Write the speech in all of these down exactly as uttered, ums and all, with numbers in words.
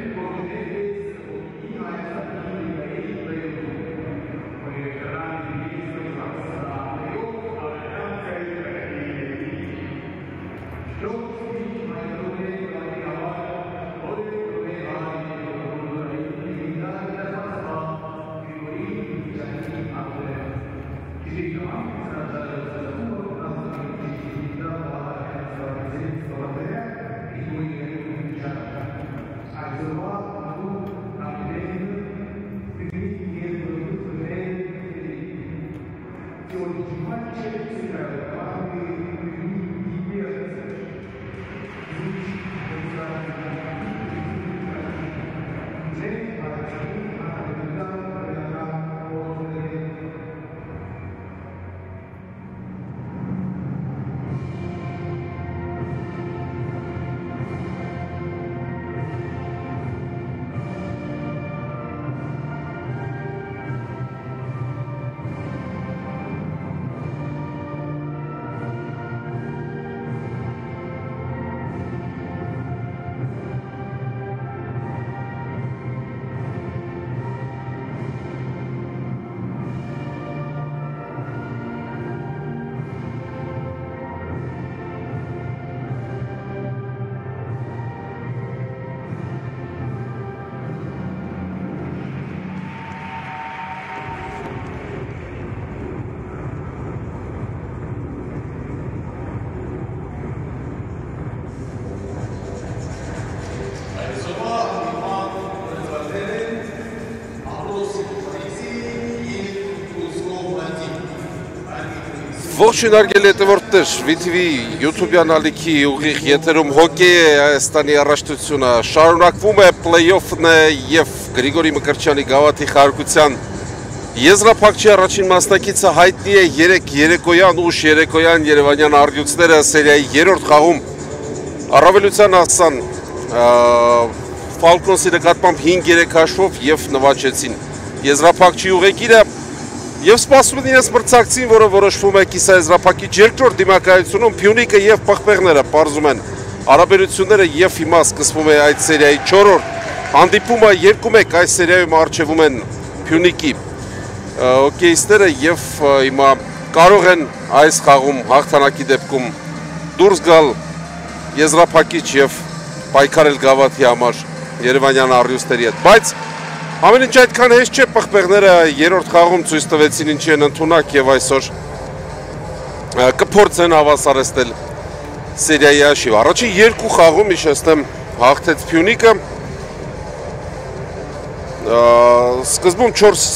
Ողջույն հարգելի հետևորդներ, վի թի վի YouTube-յան ալիքի ուղիղ եթերում հոկեյ է Հայաստանի առաջնությունը, շարունակվում է փլեյ-օֆն է և Գրիգորի Մկրտչյանի գավաթի խաղարկության եզրափակչի առաջին մասնակիցը հայտնի է երեկ երեկոյան ուշ երեկոյան երևանյան առյուծները սերիայի երրորդ խաղում առավելության հասան Ֆալկոնսի նկատմամբ հինգ երեք հաշվով և նվաճեցին եզրափակչի ուղեկիրը Եվ սպասում են իրենց մրցակցին, որը որոշվում է կիսաեզրափակիչ երկրորդ դիմակայությունում Փյունիկը և Պղպեղները պարզում են հարաբերությունները և հիմա սկսվում է այդ սերիայի չորրորդ հանդիպումը երկու մեկ այս սերիայում առջևում են Փյունիկի հոկեյիստները և հիմա կարող են այս խաղում հաղթանակի դեպքում դուրս գալ եզրափակիչ և պայքարել գավաթի համար երևանյան առյուծների հետ, բայց Ամեն ինչ այդքան հեշտ չէ, Պղպեղները երրորդ խաղում ցույց տվեցին ինչի են ընդունակ և այսօր կփորձեն հավասարեցնել սերիայի հաշիվը։ Առաջին երկու խաղում հիշեցնեմ հաղթեց Փյունիկը, սկզբում չորս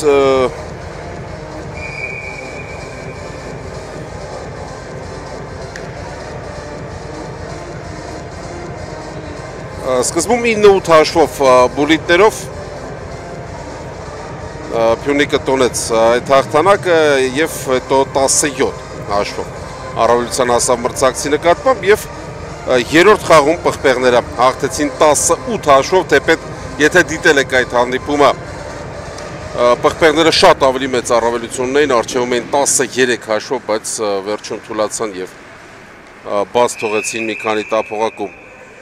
սկզբում ինը ութ հաշվով բուլիտներով Փյունիկը տոնեց այդ հաղթանակը և հետո տասը յոթ հաշվով առավելության հասավ մրցակցի նկատմամբ և երրորդ խաղում Պղպեղները հաղթեցին տասը ութ հաշվով, թեպետ եթե դիտել եք այդ հանդիպումը Պղպեղները շատ ավելի մեծ առավելություն ունեին, առջևում էին տասը երեք հաշվով, բայց վերջում թուլացան և բաց թողեցին մի քանի տափողակում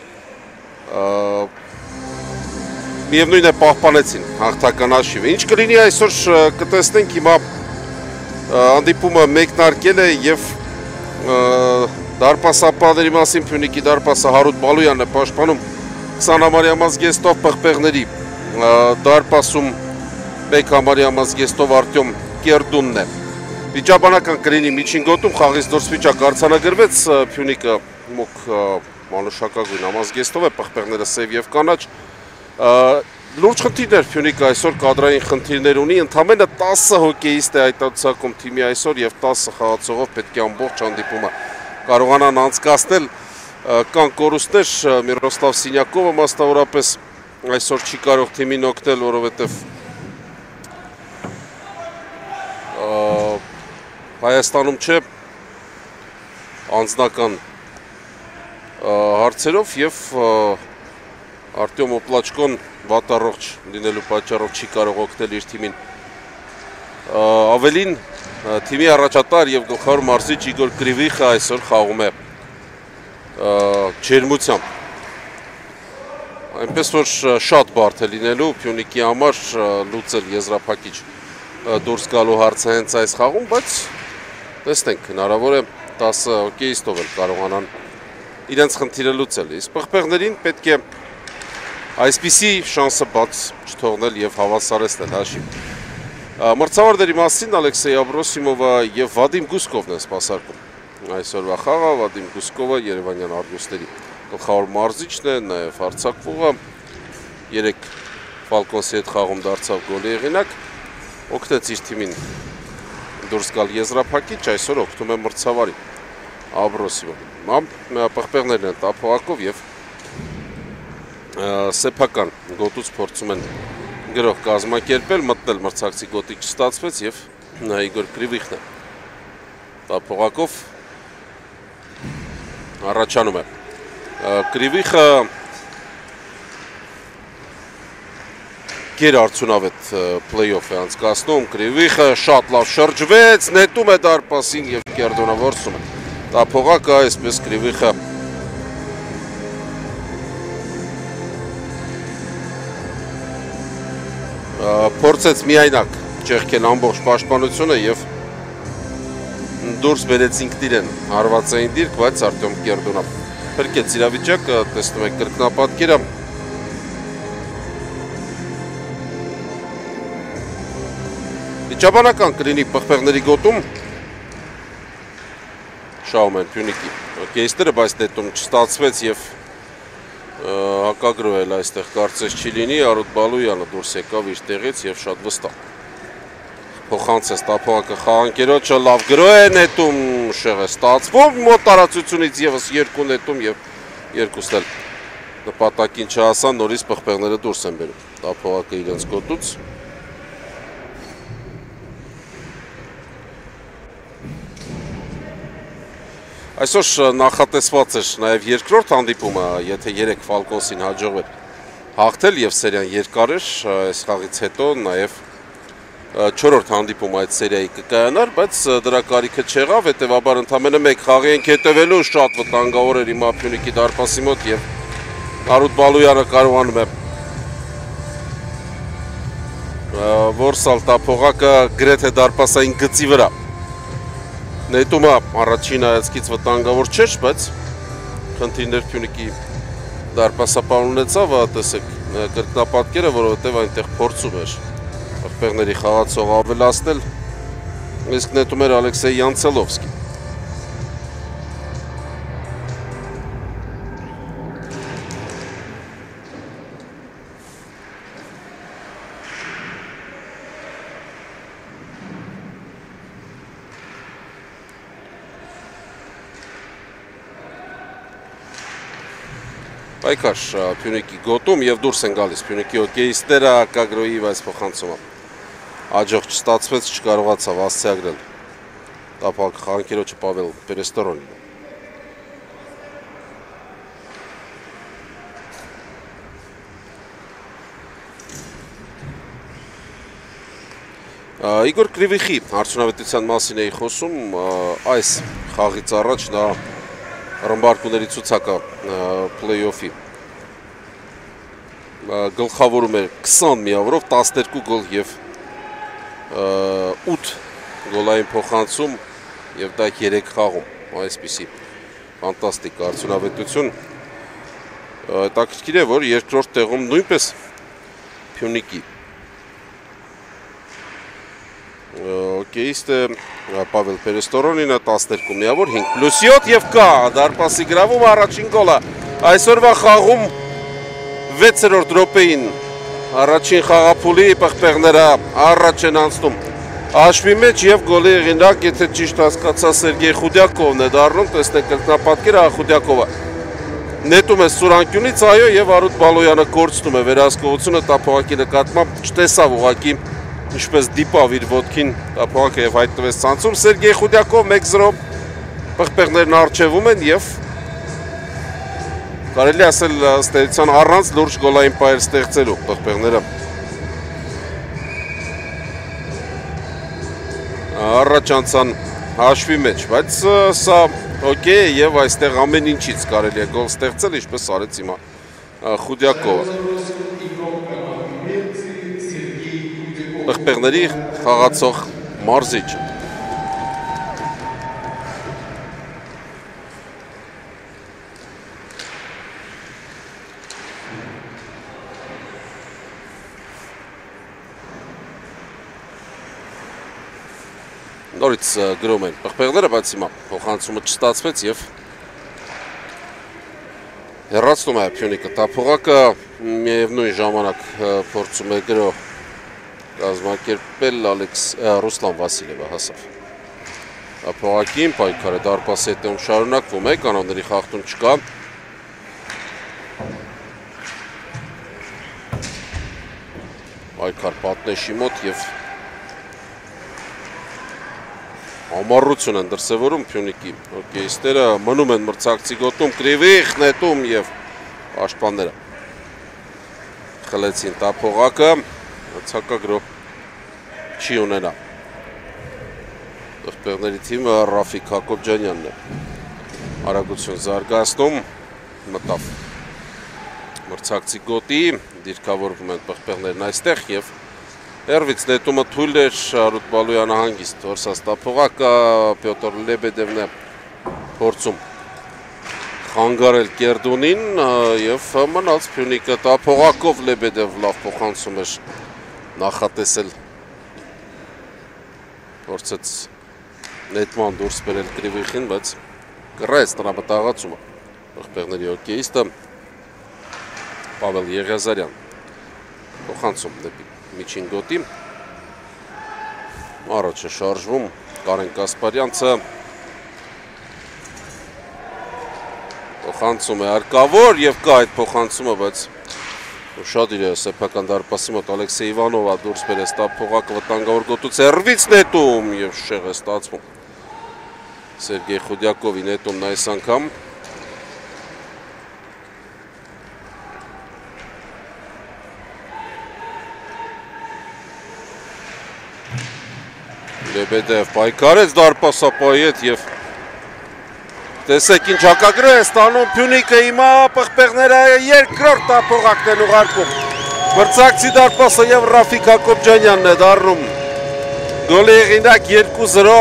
Միևնույն է պահպանեցին հաղթական հաշիվը։ Ինչ կլինի այսօր կտեսնենք հիմա հանդիպումը մեկնարկել է և դարպասապահների մասին Փյունիկի դարպասը Հարութ Բալոյանն է պաշտպանում քսան համարյա զգեստով Պղպեղների դարպասում մեկ համարյա զգեստով Արտյոմ Կերդունն է։ Վիճաբանական կլինի միջին գոտում խաղից դուրս վիճակ արձանագրվեց Փյունիկը մուգ մանուշակագույն համազգեստով է Պղպեղները սև և կանաչ Լուրջ խնդիրներ Փյունիկը այսօր կադրային խնդիրներ ունի, ընդամենը տասը հոկեյիստ է այտացակում թիմի այսօր և տասը խաղացողով պետք է ամբողջ հանդիպումը կարողանան անցկացնել կան կորուստներ Միրոսլավ Սինյակովը մասնավորապես այսօր չի կարող թիմին օգնել, որովհետև Հայաստանում չէ անձնական հարցերով և Արտյոմ Օպլաչկոն վատառողջ լինելու պատճառով չի կարող օգնել իր թիմին։ Ավելին թիմի առաջատար և գլխավոր մարզիչ Իգոր Կրիվիխը այսօր խաղում է ջերմությամբ։ այնպես որ շատ բարդ է լինելու Փյունիկի համար լուծել եզրափակիչ դուրս գալու հարցը հենց այս խաղում, բայց տեսնենք, հնարավոր է տասը հոկեյիստով էլ կարողանան իրենց խնդիրը լուծել։ Իսկ պղպեղներին պետք է այսպիսի շանսը բաց չթողնել եւ հավասարեցնել հաշիվ։ Մրցավարների մասին Ալեքսեյ Աբրոսիմովը եւ Վադիմ Գուսկովն են սպասարկում այսօրվա խաղը։ Վադիմ Գուսկովը Երևանյան Արգուսների գլխավոր մարզիչն է, նաեւ հարձակվողը, երեք Ֆալկոնսի հետ խաղում դարձավ գոլի եղինակ, օգնեց իր թիմին դուրս գալ եզրափակիչ, այսօր օգնում է մրցավարի Աբրոսիմովը։ Պղպեղներն են տափողակով եւ սեփական գոտուց փորձում են գրող կազմակերպել, մտնել մրցակցի գոտի չստացվեց եւ Իգոր Կրիվիխն է տափողակով առաջանում է։ Կրիվիխը գերարդյունավետ փլեյօֆ է անցկացնում, Կրիվիխը շատ լավ շրջվեց, նետում է դարպասին եւ Կերդոնը որսում է։ Տափողակը այսպես Կրիվիխը փորձեց միայնակ ճեղքել ամբողջ պաշտպանությունը եւ դուրս բերեց ինքն իրեն հարվածային դիրք, բայց Արտյոմ Կերդոնը փրկեց իրավիճակը, տեսնում եք կրկնապատկերը։ Վիճաբանական կլինի պղպեղների գոտում շահում են Փյունիկի հոկեյիստները, բայց նետում չստացվեց եւ հակագրոհել այստեղ կարծես չի լինի, Արոտ Բալոյանը դուրս եկավ իր տեղից եւ շատ վստահ փոխանցեց տափողակը խաղանկերոջը, լավ գրոհ է նետում, շեղ է ստացվում, մոտ տարածությունից եւս երկու նետում եւ երկուսն էլ նպատակին չհասան, նորից պղպեղները դուրս են բերում տափողակը իրենց գոտուց։ Այսօր նախատեսված էր նաև երկրորդ հանդիպումը, եթե երեք Ֆալկոնսին հաջողվեր հաղթել եւ սերիան երկար էր, այս խաղից հետո նաև չորրորդ հանդիպումը այդ սերիայի կկայանար, բայց դրա կարիքը չեղավ, հետեւաբար ընդամենը մեկ խաղի ենք հետևելու, շատ վտանգավոր էր հիմա Փյունիկի դարպասի մոտ եւ Արոտ Բալոյանը կարողանում է որսալ տափողակը գրեթե դարպասային գծի վրա։ Նետումը առաջին հայացքից վտանգավոր չէր, բայց խնդիրներ Փյունիկի դարպասապան ունեցավ, տեսեք կրկնապատկերը, որովհետև այնտեղ փորձում էր պղպեղների խաղացող ավելացնել, իսկ նետում էր Ալեքսեյ Յանցելովսկի։ Պայքար Փյունիկի գոտում եւ դուրս են գալիս Փյունիկի հոկեյիստները հակագրոհի այս փոխանցումը աջող չստացվեց, չկարողացավ հասցեագրել տափակ խաղանկերոջը Պավել Պերեստորոնին։ Իգոր Կրիվիխի արդյունավետության մասին էի խոսում, այս խաղից առաջ նա ռմբարկուների ցուցակը փլեյօֆի գլխավորում էր քսան միավորով, տասներկու գոլ եւ ութ գոլային փոխանցում եւ դա երեք խաղում, այսպիսի ֆանտաստիկ արդյունավետություն։ Հետաքրքիր է, որ երկրորդ տեղում նույնպես Փյունիկի հոկեյիստը Պավել Պերեստորոնինը տասներկու միավոր, հինգ պլյուս յոթ եւ կա դարպասի գրավում առաջին գոլը այսօրվա խաղում վեցերորդ րոպեին առաջին խաղափուլի պղպեղները առաջ են անցնում հաշվի մեջ եւ գոլի եղինակ, եթե ճիշտ հասկացա, Սերգեյ Խուդյակովն է դառնում, տեսնեք կրկնապատկերը Խուդյակովը նետում է սուրանկյունից, այո, եւ Արոտ Բալոյանը կորցնում է վերահսկողությունը տափողակի նկատմամբ, չտեսավ ուղղակի ինչպես դիպավ իր ոտքին տափողակը եւ հայտնվեց ցանցում, Սերգեյ Խուդյակով մեկ զրո պղպեղներն առջևում են եւ կարելի ասել ըստ առանց լուրջ գոլային պայել ստեղծելու պղպեղները առաջ անցան հաշվի մեջ, բայց սա հոկեյ է եւ այստեղ ամեն ինչից կարելի է գոլ ստեղծել, ինչպես արեց հիմա Խուդյակովը։ Պղպեղների խաղացող մարզիչ։ Նորից գրում են պղպեղները, բայց հիմա փոխանցումը չստացվեց և հեռացնում է Փյունիկը տափողակը, միևնույն ժամանակ փորձում է գրո կազմակերպել Ռուսլան Վասիլևը հասավ տափողակին, պայքարը դարպասի հետևում շարունակվում է, կանոնների խախտում չկա։ Պայքար պատնեշի մոտ և ամառություն են դրսևորում Փյունիկի հոկեյիստերը, մնում են մրցակցի գոտում, Կրիվիխ նետում և պաշտպանները խլեցին տափողակը, ցակագրո չի ունենա։ Պղպեղների թիմը Ռաֆիկ Հակոբյանյանն է արագություն զարգացնում, մտավ մրցակցի գոտի, դիրքավորվում են պղպեղներն այստեղ և Հերվից նետումը թույլ էր Հարութ Բալոյանը հանգիստ որսած տափողակը, Պյոտր Լեբեդևն է փորձում խանգարել Կերդունին և մնաց Փյունիկը տափողակով Լեբեդև լավ փոխանցում էր նախատեսել, փորձեց նետման դուրս բերել Կրիվիխին, բայց կռեց նրա մտահղացումը պղպեղների հոկեյիստը Պավել Եղիազարյան փոխանցում դեպի միջին գոտի, առաջ է շարժվում Կարեն Կասպարյանցը, փոխանցում է հարկավոր և կա այդ փոխանցումը, բայց ուշադիր է սեփական դարպասի մոտ Ալեքսեյ Իվանովը դուրս բերեց տափողակը վտանգավոր գոտուց հեռվից նետում և շեղ է ստացվում Սերգեյ Խուդյակովի նետումն այս անգամ Լեբեդև պայքարեց դարպասապայի հետ և տեսեք ինչ հակագրո է ստանում Փյունիկը հիմա պղպեղները երկրորդ տափողակն են ուղարկում մրցակցի դարպասը և Ռաֆիկ Հակոբյանյանն է դառնում գոլի հեղինակ երկու զրո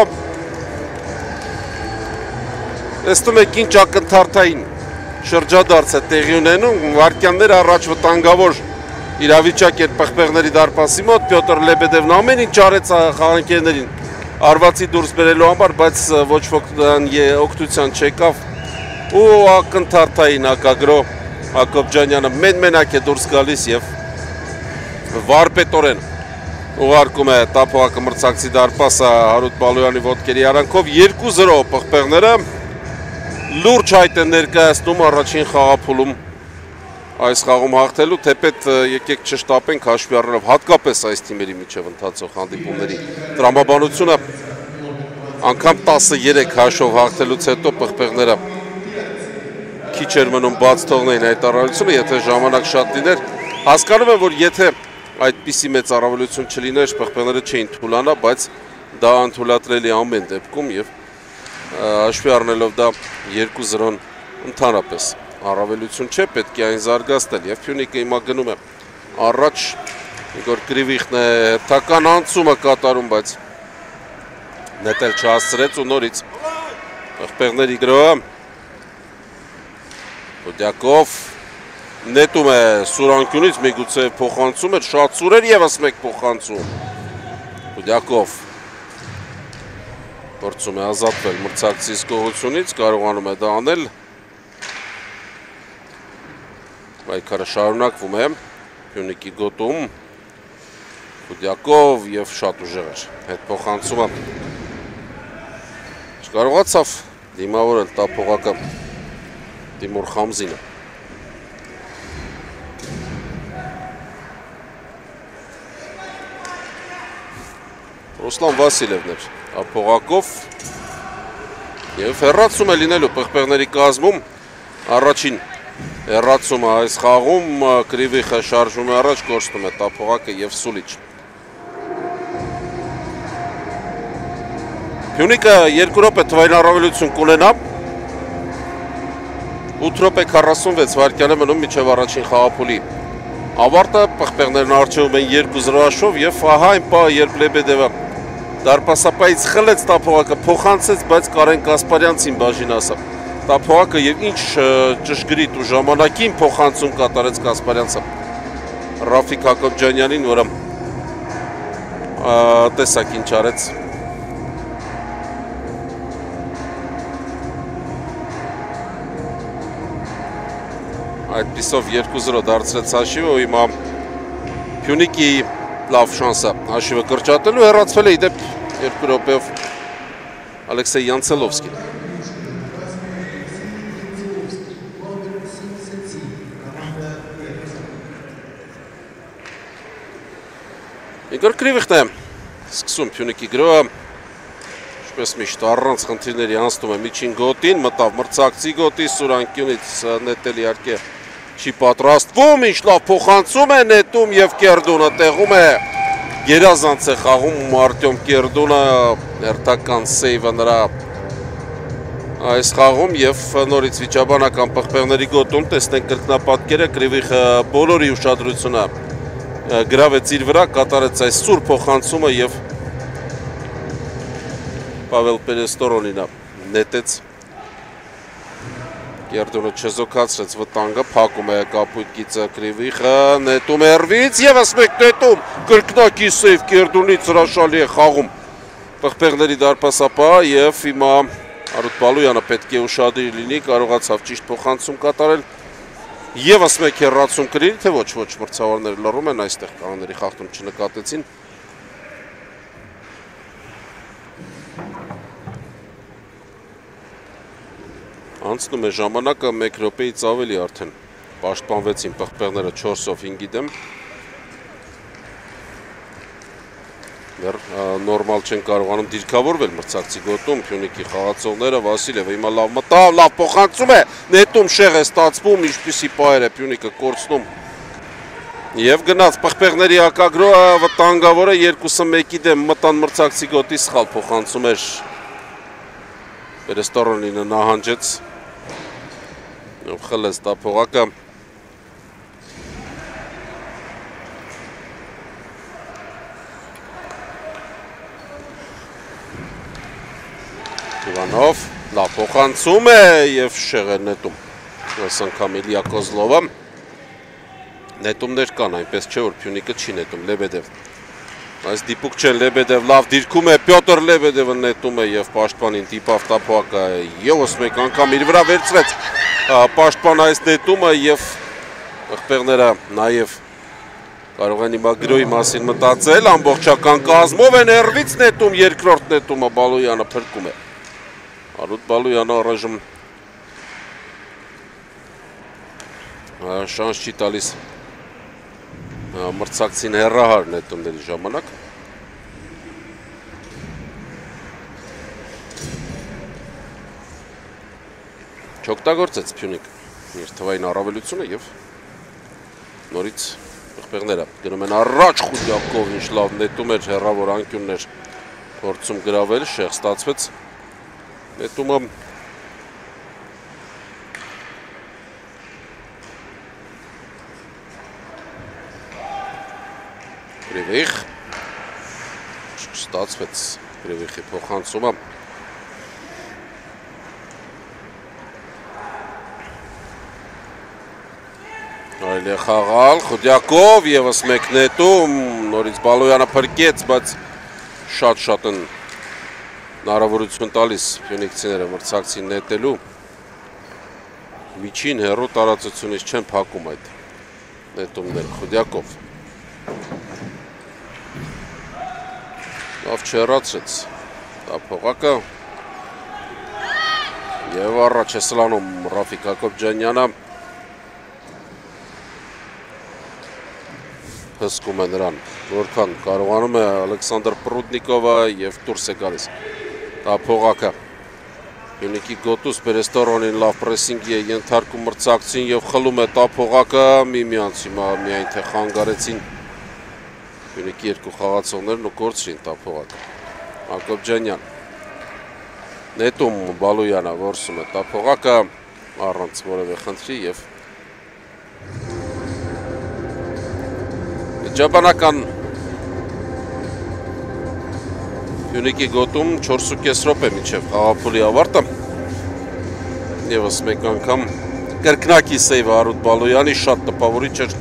տեսնում եք ինչ ակնթարթային շրջադարձ է տեղի ունենում վայրկյաններ առաջ վտանգավոր իրավիճակ էր պղպեղների դարպասի մոտ Պյոտր Լեբեդևն ամեն ինչ արեց խաղանկերներին արվածի դուրս բերելու համար, բայց ոչ ոք օգնության չեկավ ու ակնթարթային հակագրո Հակոբյանը մեն-մենակ է դուրս գալիս և վարպետորեն ուղարկում է տափողակը մրցակցի դարպասը Հարութ Բալոյանի ոտքերի արանքով երկու զրո պղպեղները լուրջ հայտ են ներկայացնում առաջին խաղափուլում այս խաղում հաղթելու, թեպետ եկեք չշտապենք հաշվի առնելով հատկապես այս թիմերի միջև ընթացող հանդիպումների տրամաբանությունը անգամ տասներեք հաշվով հաղթելուց հետո պղպեղները քիչ էր մնում բաց թողնեին այդ առավելությունը, եթե ժամանակ շատ լիներ, հասկանում եմ, որ եթե այդպիսի մեծ առավելություն չլիներ, պղպեղները չէին թուլանա, բայց դա անթույլատրելի ամեն դեպքում և հաշվի առնելով դա երկու զրոն ընդհանրապես առավելություն չէ, պետք է այն զարգացնել և Փյունիկը հիմա գնում է առաջ Իգոր Կրիվիխն է հերթական անցումը կատարում, բայց նետել չհասցրեց ու նորից պղպեղների գրոհը Խուդյակով նետում է սուրանկյունից, միգուցե փոխանցում էր, շատ սուր էր ևս մեկ փոխանցում Խուդյակով փորձում է ազատվել մրցակցի զգողությունից, կարողանում է դա անել Պայքարը շարունակվում է Փյունիկի գոտում Խուդյակով և շատ ուժեղ էր հետ փոխանցումը չկարողացավ դիմավորել տափողակը Տիմուր Խամզինը Ռուսլան Վասիլևն էր տափողակով և հեռացում է լինելու պղպեղների կազմում առաջին հեռացումը այս խաղում Կրիվիխը շարժում է առաջ, կորցնում է տափողակը և Սուլիչ Փյունիկը երկու րոպե թվային առավելություն կունենա ութ րոպե քառասունվեց վայրկյան է մնում մինչև առաջին խաղափուլի ավարտը, պղպեղներն առջևում են երկու զրո հաշվով և ահա այն պահը, երբ Լեբեդևը դարպասապայից խլեց տափողակը, փոխանցեց, բայց Կարեն Կասպարյանցին բաժին ասավ տափողակը և ինչ ճշգրիտ ու ժամանակին փոխանցում կատարեց Կասպարյանցը Ռաֆիկ Հակոբյանյանին, որը տեսակ ինչ արեց այդպիսով երկու զրո դարձրեց հաշիվը ու հիմա Փյունիկի լավ շանսը հաշիվը կրճատելու հեռացվել է իդեպ երկու րոպեով Ալեքսեյ Յանցելովսկին Իգոր Կրիվիխն է սկսում Փյունիկի գրոհը ինչպես միշտ առանց խնդիրների անցնում է միջին գոտին մտավ մրցակցի գոտի Սուրանկյունից նետել իհարկե չի պատրաստվում, ինչ լավ փոխանցում է նետում և Կերդունը տեղում է գերազանց է խաղում Արտյոմ Կերդունը հերթական սեյվը նրա այս խաղում և նորից վիճաբանական պղպեղների գոտում տեսնենք կրկնապատկերը Կրիվիխը բոլորի ուշադրությունը գրավեց իր վրա, կատարեց այս սուր փոխանցումը և Պավել Պերեստորոնինը նետեց Կերդունը չզոքացրեց վտանգը, փակում է կապույտ գիծը Կրիվիխը, նետում է հեռվից, ևս մեկ նետում, կրկնակի սեյվ Կերդունից հրաշալի է խաղում պղպեղների դարպասապահը և հիմա Արութ Բալոյանը պետք է ուշադիր լինի, կարողացավ ճիշտ փոխանցում կատարել, ևս մեկ հեռացում կլինի, թե ոչ, ոչ մրցավարները լռում են, այստեղ կանոնների խախտում չնկատեցին Անցնում է ժամանակը մեկ րոպեից ավելի արդեն պաշտպանվեցին պղպեղները չորսով հինգի դեմ նորմալ չեն կարողանում դիրքավորվել մրցակցի գոտում Փյունիկի խաղացողները Վասիլևը հիմա լավ մտավ, լավ փոխանցում է նետում շեղ է ստացվում, ինչպիսի պահեր է Փյունիկը կորցնում և գնաց պղպեղների հակագրոհը վտանգավոր է երկուսը մեկի դեմ մտան մրցակցի գոտի սխալ փոխանցում էր Պերեստորոնինը նահանջեց խլեց տափողակը Իվանով լավ փոխանցում է և շեղ է նետում այս անգամ Իլյա Կոզլովը նետումներ կան, այնպես չէ, որ Փյունիկը չի նետում Լեբեդև Այս դիպուկ չեն Լեբեդև լավ դիրքում է, Պյոտր Լեբեդևը նետում է և պաշտպանին տիպավ տափողակը ևս մեկ անգամ իր վրա վերցրեց պաշտպան այս նետումը և պղպեղները նաև կարող են հիմա գրոհի մասին մտածել, ամբողջական կազմով են հեռվից նետում, երկրորդ նետումը Բալոյանը փրկում է Արութ Բալոյանը առայժմ շանս չի տալիս մրցակցին հեռահար նետումների ժամանակ չօգտագործեց Փյունիկ իր թվային առավելությունը և նորից պղպեղները գնում են առաջ Խուդյակով ինչ լավ նետում էր հեռավոր անկյուններ փորձում գրավել շեղ ստացվեց նետումը Կրիվիխ չստացվեց Կրիվիխի փոխանցումը Այլ է խաղալ Խուդյակով ևս մեկ նետում նորից Բալոյանը փրկեց, բայց շատ-շատ են հնարավորություն տալիս փյունիկցիները մրցակցին նետելու միջին հեռու տարածությունից չեն փակում այդ նետումները Խուդյակով Լավ չհեռացրեց տափողակը և առաջ է սլանում Ռաֆիկ Հակոբյանյանը հսկում է նրան որքան կարողանում է Ալեքսանդր Պրուդնիկովը և դուրս է գալիս տափողակը Փյունիկի գոտուց Պերեստորոնին լավ պրեսինգի է ենթարկում մրցակցին և խլում է տափողակը միմյանց հիմա միայն թե խանգարեցին Փյունիկի երկու խաղացողներն ու կորցրին տափողակը Հակոբյանյան նետում Բալոյանը որսում է տափողակը առանց որևէ խնդրի եւ Ջաբանական Փյունիկի գոտում չորս ու կես րոպե մինչև խաղափուլի ավարտը եւս մեկ անգամ կրկնակի սեյվը Արութ Բալոյանի շատ տպավորիչ էր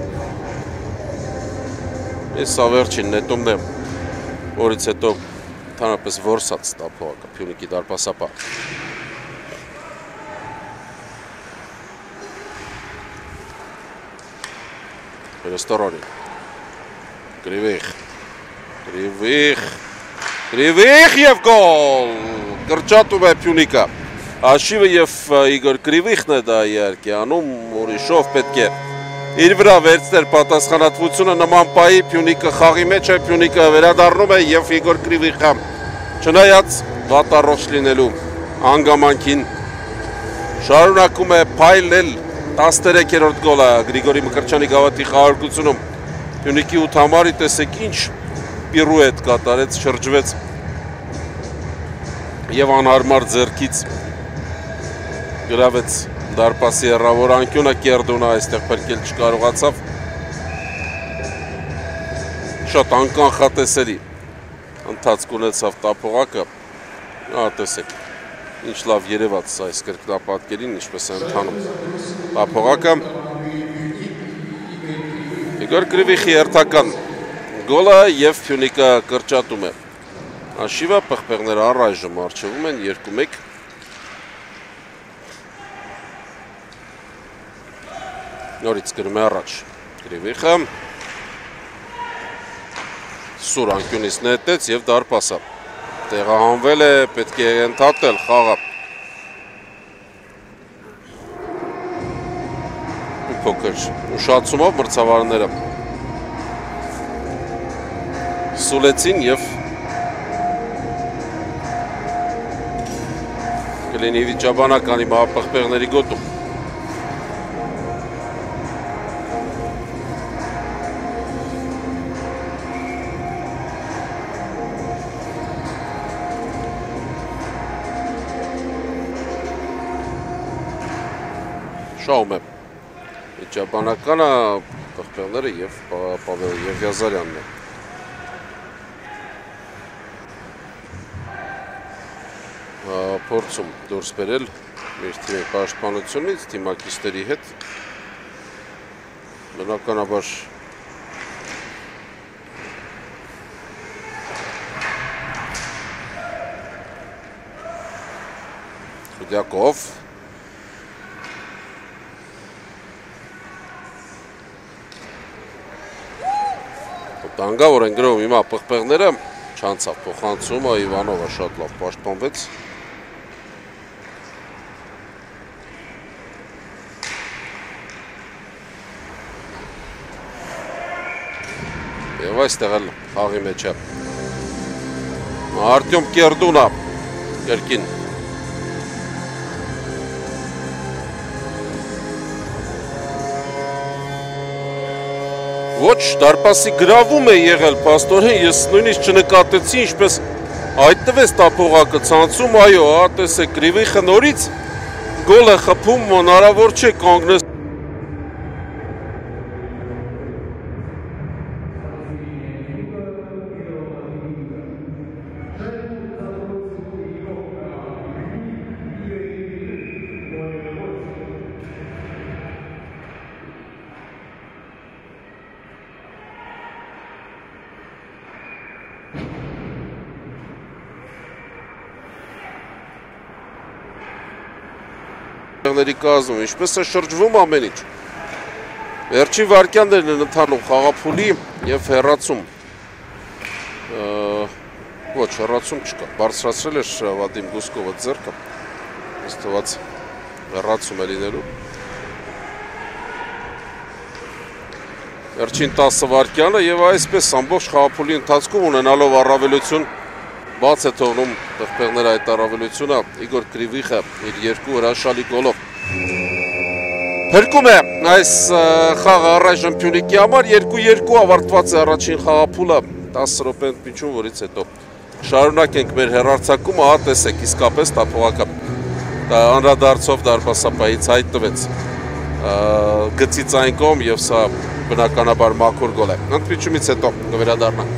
Սա վերջին նետումն է որից հետո ընդհանրապես որսաց տափողակը Փյունիկի դարպասապահ Ռեստորանի Գրիվիխ, գրիվիխ, գրիվիխ և գոլ, կրճատում է Փյունիկը, աշիվը և Իգոր գրիվիխն է դա իհարկե անում, ուրիշով պետք է իր վրա վերցներ պատասխանատվությունը նման պայի Փյունիկը խաղի մեջ է, Փյունիկը վերադառնում է և Իգոր գրիվիխը չնայած վատառողջ լինելու անգամանքին շարունակում է փայլել տասներեքերորդ գոլը Գրիգորի Մկրտչյանի գավաթի խաղարկությունում Փյունիկի ութ համարի տեսեք ինչ պիրուետ կատարեց, շրջվեց և անհարմար ձեռքից գրավեց դարպասի հեռավոր անկյունը Կերդունը այստեղ փրկել չկարողացավ շատ անկանխատեսելի ընթացք ունեցավ տափողակը տեսեք ինչ լավ երևաց այս կրկնապատկերին ինչպես է ընթանում տափողակը Իգոր Գրիվիխի հերթական գոլը և Փյունիկը կրճատում է աշիվը պղպեղները առայժմ առջևում են երկու մեկ նորից գրում է առաջ Գրիվիխը սուր անկյունից նետեց և դարպասը տեղահանվել է պետք է ընդհատել խաղը փոքր ուշացումով մրցավարները սուլեցին և կլինի Ջաբանականի մահապղպեղների գոտում շահում է Ջաբանականը պղպեղները և Պավել Եվյազարյանն է փորձում դուրս բերել մեր թիմի պաշտպանությունից թիմակիցների հետ բնականաբար Խուդյակով Տանգավոր են գրում հիմա պղպեղները չանցավ փոխանցումը Իվանովը շատ լավ պաշտպանվեց Եվ այստեղ էլ խաղի մեջ է Արտյոմ Կերդունը կրկին Ոչ դարպասի գրավում է եղել պաստորեն, ես նույնիսկ չնկատեցի ինչպես հայտնվեց տափողակը ցանցում, այո, տեսեք Գրիվիխը նորից գոլ է խփում, հնարավոր չէ կանգնես կազմում, ինչպես է շրջվում ամեն ինչ վերջին վարկյաններն են ընթանում խաղափուլի և հեռացում ոչ հեռացում չկա բարձրացրել էր Վադիմ Գուսկովը ձեռքը ըստ թվաց հեռացում է լինելու վերջին տասը վարկյանը և այսպես ամբողջ խաղափուլի ընթացքում ունենալով առավելություն բաց է թողնում պղպեղներ այդ առավելությունը Իգոր Գրիվիխը իր երկու հրաշալի գոլով Փրկում է այս խաղը առայժմ Փյունիկի համար երկու երկու ավարտված է առաջին խաղափուլը տասը րոպե ընդմիջում որից հետո շարունակենք մեր հեռարձակումը ահա տեսեք իսկապես տափողակը Անդրադարձով դարպասապահից հայտնվեց գծից այն կողմ եւ սա բնականաբար մաքուր գոլ է։ Ընտրիչումից հետո կվերադառնանք։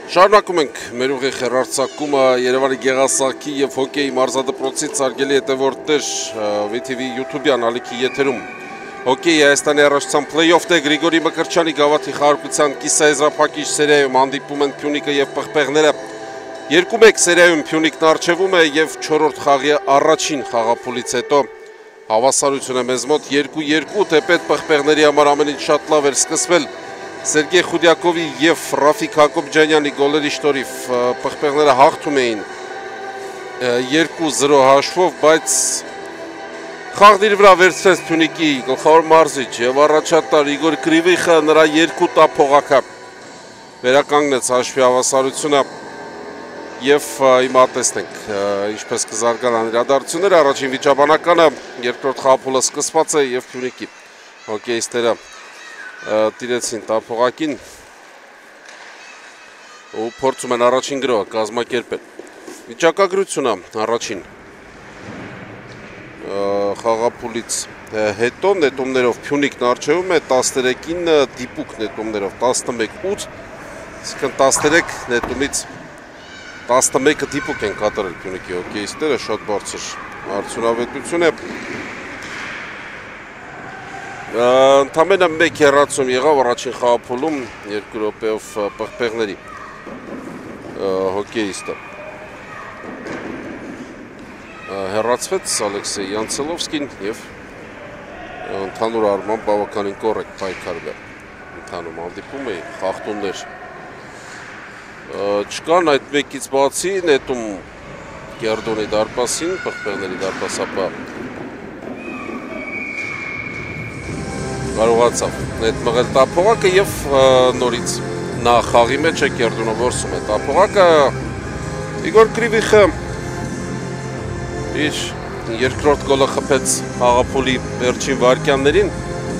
Շարունակում ենք մեր ուղիղ հեռարձակումը Երևանի Գեղասահքի և հոկեյի մարզադպրոցից հարգելի հետևորդներ վի թի վի YouTube-յան ալիքի եթերում հոկեյի Հայաստանի առաջնության փլեյ-օֆ դե Գրիգորի Մկրտչյանի գավաթի խաղարկության կիսաեզրափակիչ սերիայում հանդիպում են Փյունիկը և Պղպեղները երկու մեկ սերիայում Փյունիկն առջևում է և չորրորդ խաղի առաջին խաղափուլից հետո հավասարություն է մեզ մոտ երկու երկու թեպետ Պղպեղների համար ամեն ինչ շատ լավ էր սկսվել Սերգեյ Խուդյակովի և Ռաֆիկ Հակոբյանի գոլերի շնորհիվ Պղպեղները հաղթում էին երկու զրո հաշվով, բայց խաղն իր վրա վերցրեց Փյունիկի գլխավոր մարզիչ և առաջատար Իգոր Կրիվիխը նրա երկու տափողակը վերականգնեց հաշվի հավասարությունը և հիմա տեսնենք ինչպես կզարգանան իրադարձությունները առաջին վիճաբանականը երկրորդ խաղափուլը սկսված է և Փյունիկի հոկեյիստերը տիրեցին տափողակին ու փորձում են առաջին գրոհը կազմակերպել վիճակագրությունը առաջին խաղափուլից հետո նետումներով Փյունիկն առջևում է տասներեքին դիպուկ նետումներով տասնմեկ ութ այսինքն տասներեք նետումից տասնմեկը դիպուկ են կատարել Փյունիկի հոկեյիստները շատ բարձր արդյունավետություն է Ընդամենը մեկ հեռացում եղավ առաջին խաղափուլում երկու րոպեով Պղպեղների հոկեյիստը հեռացվեց Ալեքսեյ Յանցելովսկին և ընդհանուր առմամբ բավականին կոռեկտ պայքարվել ընդհանում հանդիպում է խախտումներ չկան այդ մեկից բացի նետում Գերդոնի դարպասին Պղպեղների դարպասապա կարողացավ նետ մղել տափողակը և նորից նա խաղի մեջ է Գերդոնը որսում է տափողակը Իգոր Կրիվիխը իր երկրորդ գոլը խփեց խաղափուլի վերջին վայրկյաններին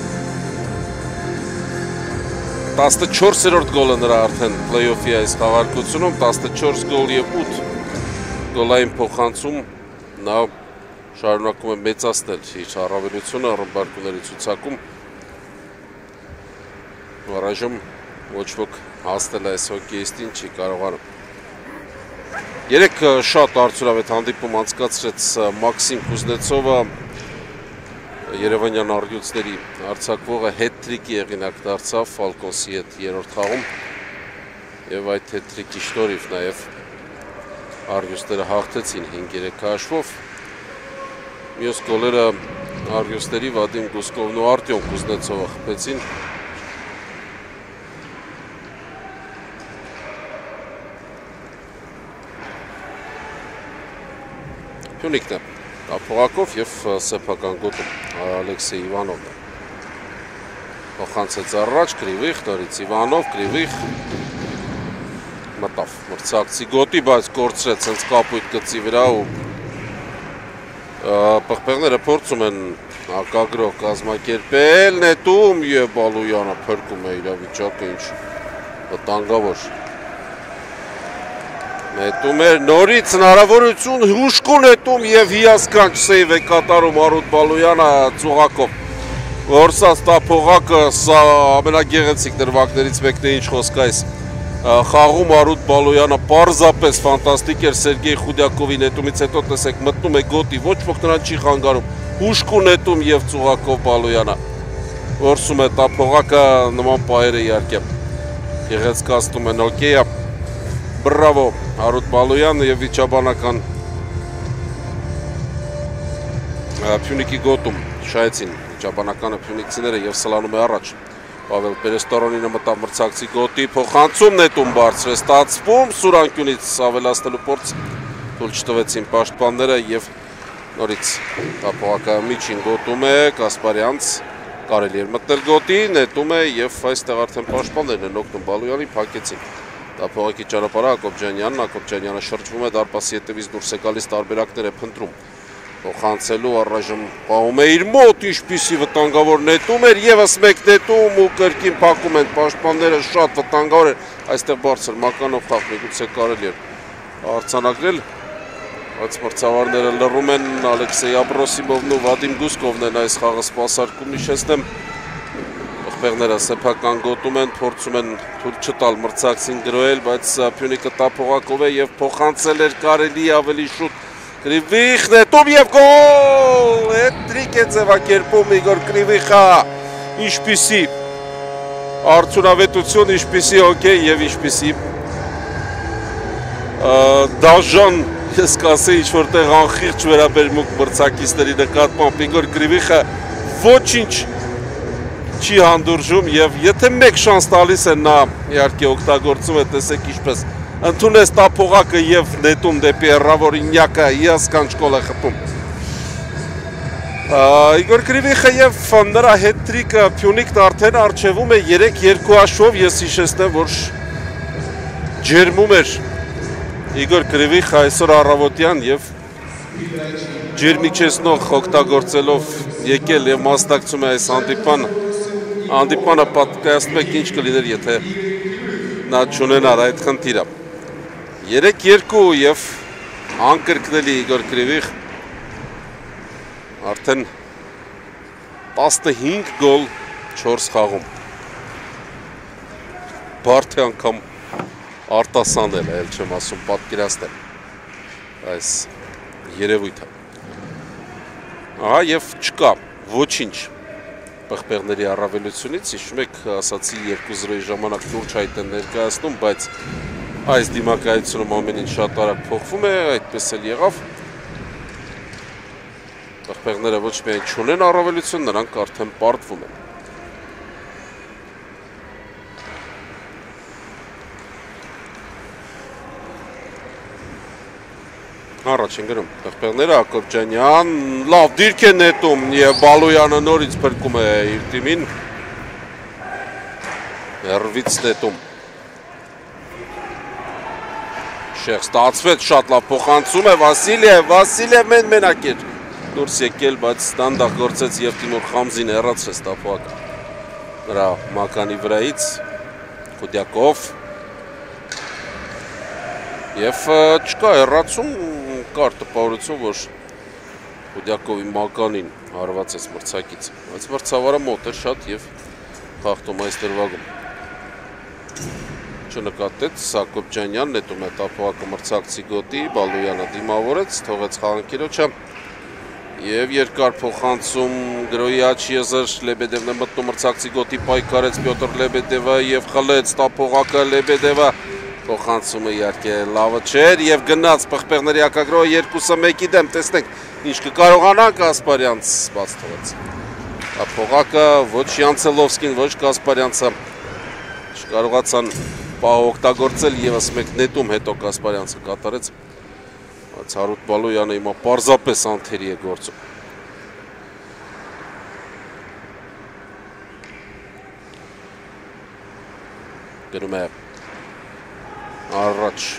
տասնչորսերորդ գոլը նրա արդեն փլեյ-օֆի այս խաղարկությունում տասնչորս գոլ և ութ գոլային փոխանցում նա շարունակում է մեծացնել իր առավելությունը ռմբարկուների ցուցակում Առայժմ ոչ ոք հասնել այս հոկեյիստին չի կարողանում երեք շատ արդյունավետ հանդիպում անցկացրեց Մաքսիմ Կուզնեցովը երևանյան առյուծների արձակվողը հետ-տրիկի հեղինակ դարձավ Ֆալկոնսի հետ երրորդ խաղում և այդ հետ-տրիկի շնորհիվ նաև առյուծները հաղթեցին հինգ երեք հաշվով մյուս գոլերը առյուծների Վադիմ Գուսկովն ու Արտյոմ Կուզնեցովը խփեցին Փյունիկն է տափողակով և սեփական գոտում Ալեքսեյ Իվանովն է փոխանցեց առաջ Կրիվիխ, նորից Իվանով, Կրիվիխ մտավ մրցակցի գոտի, բայց կորցրեց հենց կապույտ գծի վրա ու Պղպեղները փորձում են հակագրող կազմակերպել նետում և Բալոյանը փրկում է իրավիճակը ինչ վտանգավոր Նետում էր նորից հնարավորություն հուշկու նետում և հիասքանչ սեյվ է կատարում Արութ Բալոյանը ծուղակով որսած տափողակը սա ամենագեղեցիկ դրվագներից մեկն է ինչ խոսք այս խաղում Արութ Բալոյանը պարզապես ֆանտաստիկ էր Սերգեյ Խուդյակովի նետումից հետո տեսեք մտնում է գոտի ոչ ոք նրան չի խանգարում հուշկու նետում և ծուղակով Բալոյանը որսում է տափողակը նման պահերը իհարկե գեղեցկացնում են հոկեյը Բրավո Արութ Բալոյանը և վիճաբանական Փյունիկի գոտում շահեցին վիճաբանականը փյունիկցիները և սլանում է առաջ Պավել Պերեստորոնինը մտավ մրցակցի գոտի փոխանցում նետում բարձր է ստացվում Սուրանկյունից ավելացնելու փորձ թույլ չտվեցին պաշտպանները և նորից տափողակը միջին գոտում է Կասպարյանց կարելի էր մտնել գոտի նետում է և այստեղ արդեն պաշտպաններն են օգնում Բալոյանին փակեցին Տափողակի ճանապարհը Հակոբյանյանն, Հակոբյանը շրջվում է դարպասի հետևից դուրս է գալիս տարբերակներ է փնտրում Փոխանցելու առայժմ պահում է իր մոտ ինչպիսի վտանգավոր նետում էր ևս մեկ նետում ու կրկին փակում են պաշտպանները շատ վտանգավոր էր այստեղ բարձր մականով խաղ միգուցե կարելի էր արձանագրել բայց մրցավարները լռում են Ալեքսեյ Աբրոսիմովն ու Վադիմ Գուսկովն են այս խաղը սպասարկում իշխեցնեմ Պղպեղները սեփական գոտում են, փորձում են թույլ չտալ մրցակցին գրոել, բայց Փյունիկը տափողակով է և փոխանցել էր կարելի ավելի շուտ Կրիվիխ նետում և գոլ, հետրիկ է ձևակերպում Իգոր Կրիվիխը, ինչպիսի արդյունավետություն, ինչպիսի հոկեյ և ինչպիսի դաժան, ես կասեի ինչ-որտեղ անխիղճ վերաբերմունք մրցակիցների նկատմամբ Իգոր Կրիվիխը ոչինչ չի հանդուրժում և եթե մեկ շանս տալիս են նա իհարկե օգտագործում է, տեսեք ինչպես ընդունես տափողակը և նետում դեպի հեռավոր ինյակը հիասքանչ գոլ է խփում։ Իգոր Կրիվիխը և նրա հետրիկը Փյունիկն արդեն առջևում է երեք երկու հաշվով, ես հիշեցնեմ, որ ջերմում էր Իգոր Կրիվիխը այսօր առավոտյան և ջերմիչեցնող օգտագործելով եկել և մասնակցում է այս հանդիպան հանդիպանը պատկերացնում եք ինչ կլիներ, եթե նա չունենար այդ խնդիրը։ երեք երկու և անկրկնելի Իգոր Կրիվիխ արդեն տասնհինգ գոլ չորս խաղում։ Բարդ է անգամ արտասանել է, էլ չեմ ասում պատկերացնել այս երևույթը։ Ահա և չկա ոչինչ պղպեղների առավելությունից, հիշում եք, ասացի երկու զրոյի ժամանակ լուրջ հայտ են ներկայացնում, բայց այս դիմակայությունում ամեն ինչ շատ արագ փոխվում է, այդպես էլ եղավ։ Պղպեղները ոչ միայն չունեն առավելություն, նրանք արդեն պարտվում են։ Առաջ են գրում պղպեղները, Հակոբյանյան, լավ դիրք է նետում և Բալոյանը նորից փրկում է իր թիմին, հեռվից նետում։ Շեղ ստացվեց շատ լավ փոխանցում է Վասիլիև, Վասիլիև մեն մենակ էր դուրս եկել, բայց դանդաղ գործեց և Տիմուր Խամզին հեռացրեց տափողակը նրա մականի վրայից, Խուդյակով և չկա հեռացում, կար տպավորություն, որ Խուդյակովի մականին հարվածեց մրցակիցը, բայց մրցավարը մոտ էր շատ և խաղթում այս դրվագում։ Չնկատեց, Հակոբյանյան նետում է տափողակը մրցակցի գոտի, Բալոյանը դիմավորեց, թողեց խաղանկիրոջը և երկար փոխանցում գրոյի աչ եզր Լեբեդևն է մտնում մրցակցի գոտի, պայքարեց Պյոտր Լեբեդևը և խլեց տափողակը Լեբեդևը, փոխանցումը իհարկե լավը չէր և գնաց պղպեղների հակագրոհը երկուսը մեկի դեմ, տեսնենք ինչ կկարողանա Կասպարյանց բաց թողեց։ Տափողակը ոչ Յանցելովսկին, ոչ Կասպարյանցը չկարողացան պահ օգտագործել ևս մեկ նետում հետո Կասպարյանցը կատարեց, բայց Հարութ Բալոյանը հիմա պարզապես անթերի է գործում։ Գնում է առաջ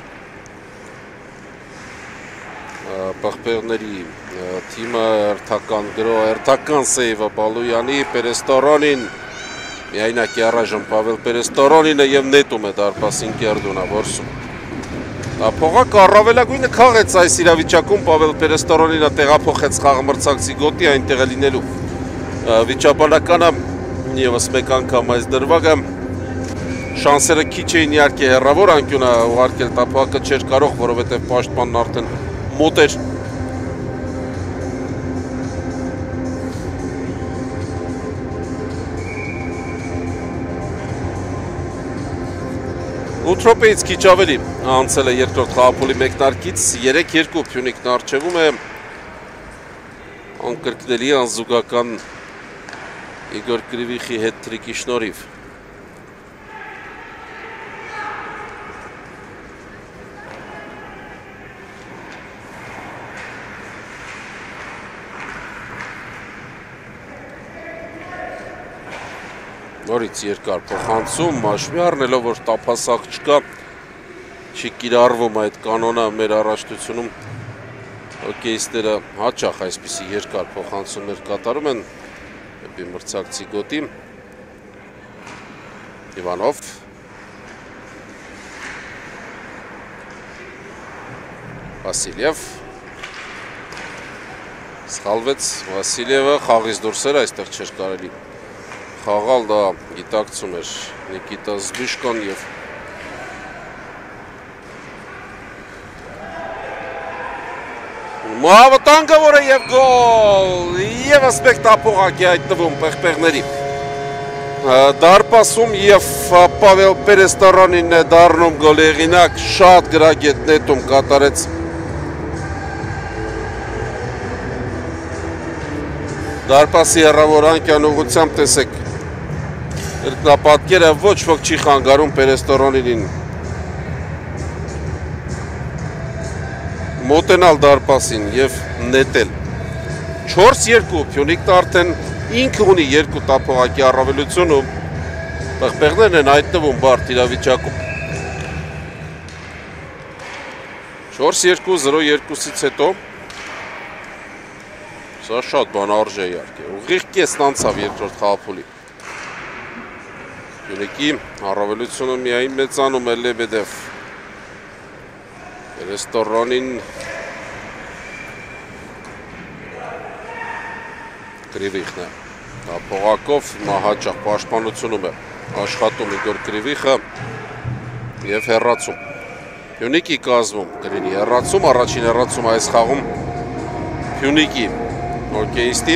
պղպեղների թիմը հերթական գրոհ, հերթական սեյվը Բալոյանի, Պերեստորոնին, միայնակ է առայժմ Պավել Պերեստորոնինը և նետում է դարպասին Կերդունա որսում։ Տափողակը առավելագույնը քաղեց այս իրավիճակում, Պավել Պերեստորոնինը տեղափոխեց խաղը մրցակցի գոտի այնտեղ է լինելու վիճաբանականը ևս մեկ անգամ այս դրվագը շանսերը քիչ էին իհարկե հեռավոր անկյունը ուղարկել տափողակը չէր կարող, որովհետև պաշտպանն արդեն մոտ էր։ ութ րոպեից քիչ ավելի անցել է երկրորդ խաղափուլի մեկնարկից, երեք երկու Փյունիկն առջևում է անկրկնելի անզուգական Իգոր Կրիվիխի հետրիկի շնորհիվ։ Նորից երկար փոխանցում, մաշվի առնելով, որ տափասակ չկա, չի կիրառվում այդ կանոնը մեր առաջնությունում, հոկեյիստները հաճախ այսպիսի երկար փոխանցումներ կատարում են դեպի մրցակցի գոտի։ Իվանով Վասիլիև սխալվեց Վասիլիևը, խաղից դուրս էր, այստեղ չէր կարելի խաղալ դա գիտակցում էր Նիկիտա Զբիշկան և Մահավտանգը որ է և գոլ և ասպեկ տապողակ է այդ տվում պեղպեղների Դարպասում և Պավել Պերեստարանին է դարնում գոլ եղինակ շատ գրագետ նետում կատարեց Դարպասի հեռավոր անկյան ուղղությամբ տեսեք Երկնապատկերը ոչ ոք չի խանգարում Պերեստարանին մոտենալ դարպասին և նետել չորս երկու Փյունիկն արդեն ինքը ունի երկու տապողակի առավելություն ու պեղպեղներն են հայտնվում բարդ իրավիճակում չորս երկու զրո երկուսից հետո Սա շատ բան արժե իհարկե, ուղիղ կեսն անցավ երկրորդ խաղափուլի Փյունիկի առավելությունը միայն մեծանում է Լեբեդև Պերեստարանին Կրիվիխն է Տապողակով հաճախ պաշտպանությունում է աշխատում Իգոր Կրիվիխը և հեռացում Փյունիկի կազմում կլինի հեռացում, առաջին հեռացում այս խաղում Փյունիկի հոկեյիստի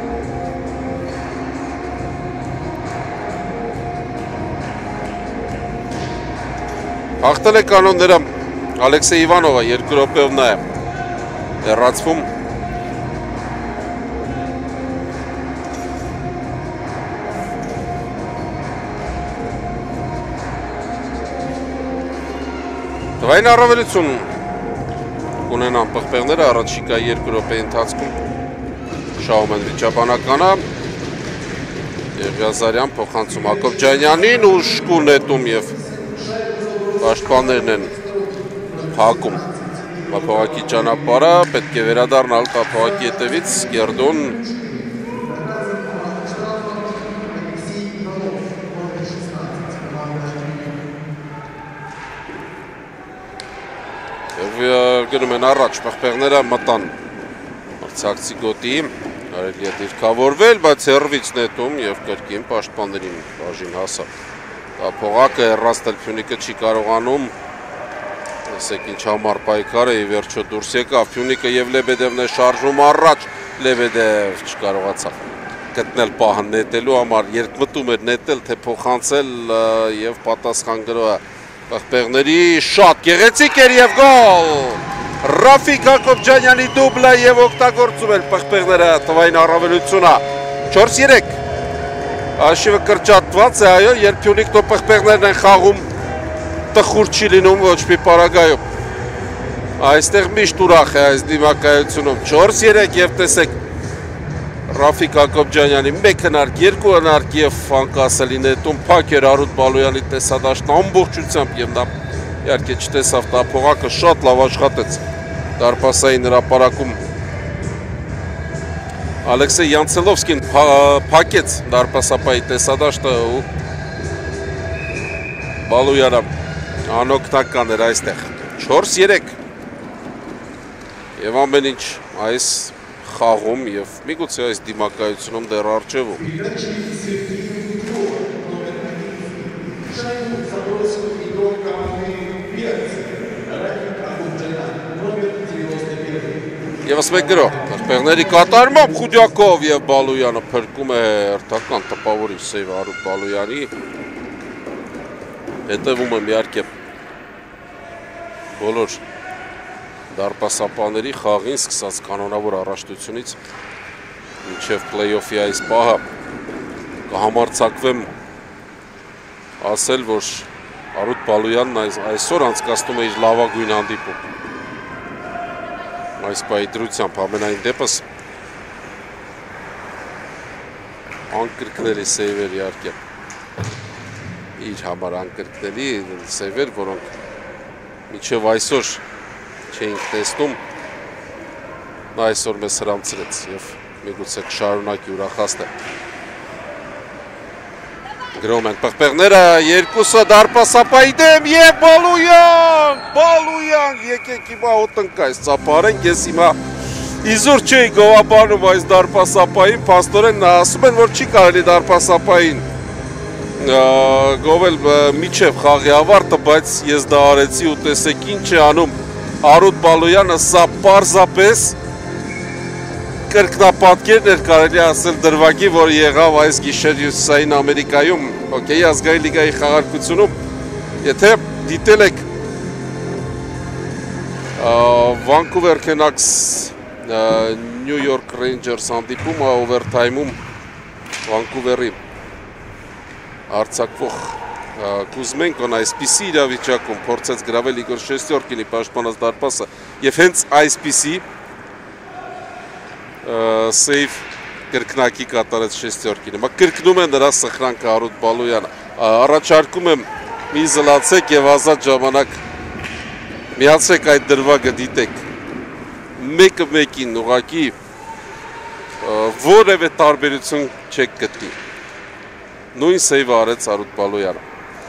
Հաղթել է կանոնները Ալեքսեյ Իվանովը երկու րոպեով նա է հեռացվում Տվային առավելություն կունենան պղպեղները առաջիկա երկու րոպեի ընթացքում Շահում են վիճաբանականը Եղիազարյան փոխանցում Ակոբջանյանին ու շկու նետում և պաշտպաններն են հակում Տապողակի ճանապարհը պետք է վերադառնալ Տապողակի հետևից Գերդոն և գնում են առաջ պղպեղները մտան Արցախցի գոտի արելի է դիրքավորվել, բայց հեռվից նետում և կրկին պաշտպաններին բաժին հասավ Տապողակը հեռացնել Փյունիկը չի կարողանում Տեսեք ինչ համար պայքար է ի վերջո դուրս եկավ Փյունիկը և Լեբեդևն է շարժում առաջ Լեբեդև չկարողացավ գտնել պահը նետելու համար երկմտում էր նետել թե փոխանցել և պատասխան գրոհը պղպեղների շատ գեղեցիկ էր և գոլ Ռաֆիկ Ակոբջանյանի դուբլը և օգտագործում են պղպեղները տվային առավելությունը չորս երեք Աշիվը կրճատված է այո երբ Փյունիկն ու պղպեղներն են խաղում տխուր չի լինում ոչ մի պարագայում Այստեղ միշտ ուրախ է այս դիմակայությունում չորս երեք և տեսեք Ռաֆիկ Ակոբջանյանի մեկ հնարք, երկու հնարք և անկասելի նետում փակ էր Արութ Բալոյանի տեսադաշտն ամբողջությամբ և նա իհարկե չտեսավ տապողակը շատ լավ աշխատեց դարպասային հրապարակում Ալեքսեյ Յանցելովսկին փակեց դարպասապայի տեսադաշտը ու Բալոյանը անօգնական էր այստեղ չորս երեք և ամեն ինչ այս խաղում և միգուցե այս դիմակայությունում դեռ առջևում Եվս մեկ գրոհ, պղպեղների կատարմամբ Խուդյակով և Բալոյանը փրկում է հերթական տպավորիչ սեյվը Արութ Բալոյանի հետևում եմ իհարկե բոլոր դարպասապաների խաղին սկսած կանոնավոր առաջնությունից մինչև պլեյոֆի այս պահը կհամարձակվեմ ասել, որ Արութ Բալոյանն այսօր անցկացնում է իր լավագույն հանդիպում այս պահի դրությամբ ամենայն դեպս անկրկնելի սեյվեր իհարկե իր համար անկրկնելի սեյվեր, որոնք մինչև այսօր չէինք տեսնում, նա այսօր մեզ հրամցրեց և միգուցե կշարունակի ուրախացնել։ Գրում են պղպեղները, երկուսը դարպասապայի դեմ և Բալոյան, Բալոյան, եկեք հիմա ոտնկայս ծապարենք, ես հիմա իզուր չի գովաբանում այս դարպասապային, փաստորեն ասում են, որ չի կարելի դարպասապային գովել միջև խաղի ավարտը, բայց ես դա արեցի ու տեսեք ինչ է անում Արութ Բալոյանը, սա պարզապես կրկնապատկերն էր կարելի ասել դրվագի, որ եղավ այս գիշեր Հյուսիսային Ամերիկայում, հոկեյի ազգային լիգայի խաղարկությունում, եթե դիտել եք Վանկուվեր Քենաքս Նյու Յորք Ռեյնջերս հանդիպումը օվերթայմում Վանկուվերի արձակվող Կուզմենկոն այսպիսի իրավիճակում փորձեց գրավել Իգոր Շեստյորկինի պաշտպանած դարպասը և հենց այսպիսի սեյվ կրկնակի կատարեց Շեստյորկինը։ Կրկնում է նրա սխրանքը Արութ Բալոյանը։ Առաջարկում եմ մի զլացեք և ազատ ժամանակ միացեք այդ դրվագը դիտեք։ Մեկը մեկին ուղղակի որևէ տարբերություն չեք գտնի։ Նույն սեյվը արեց Արութ Բալոյանը։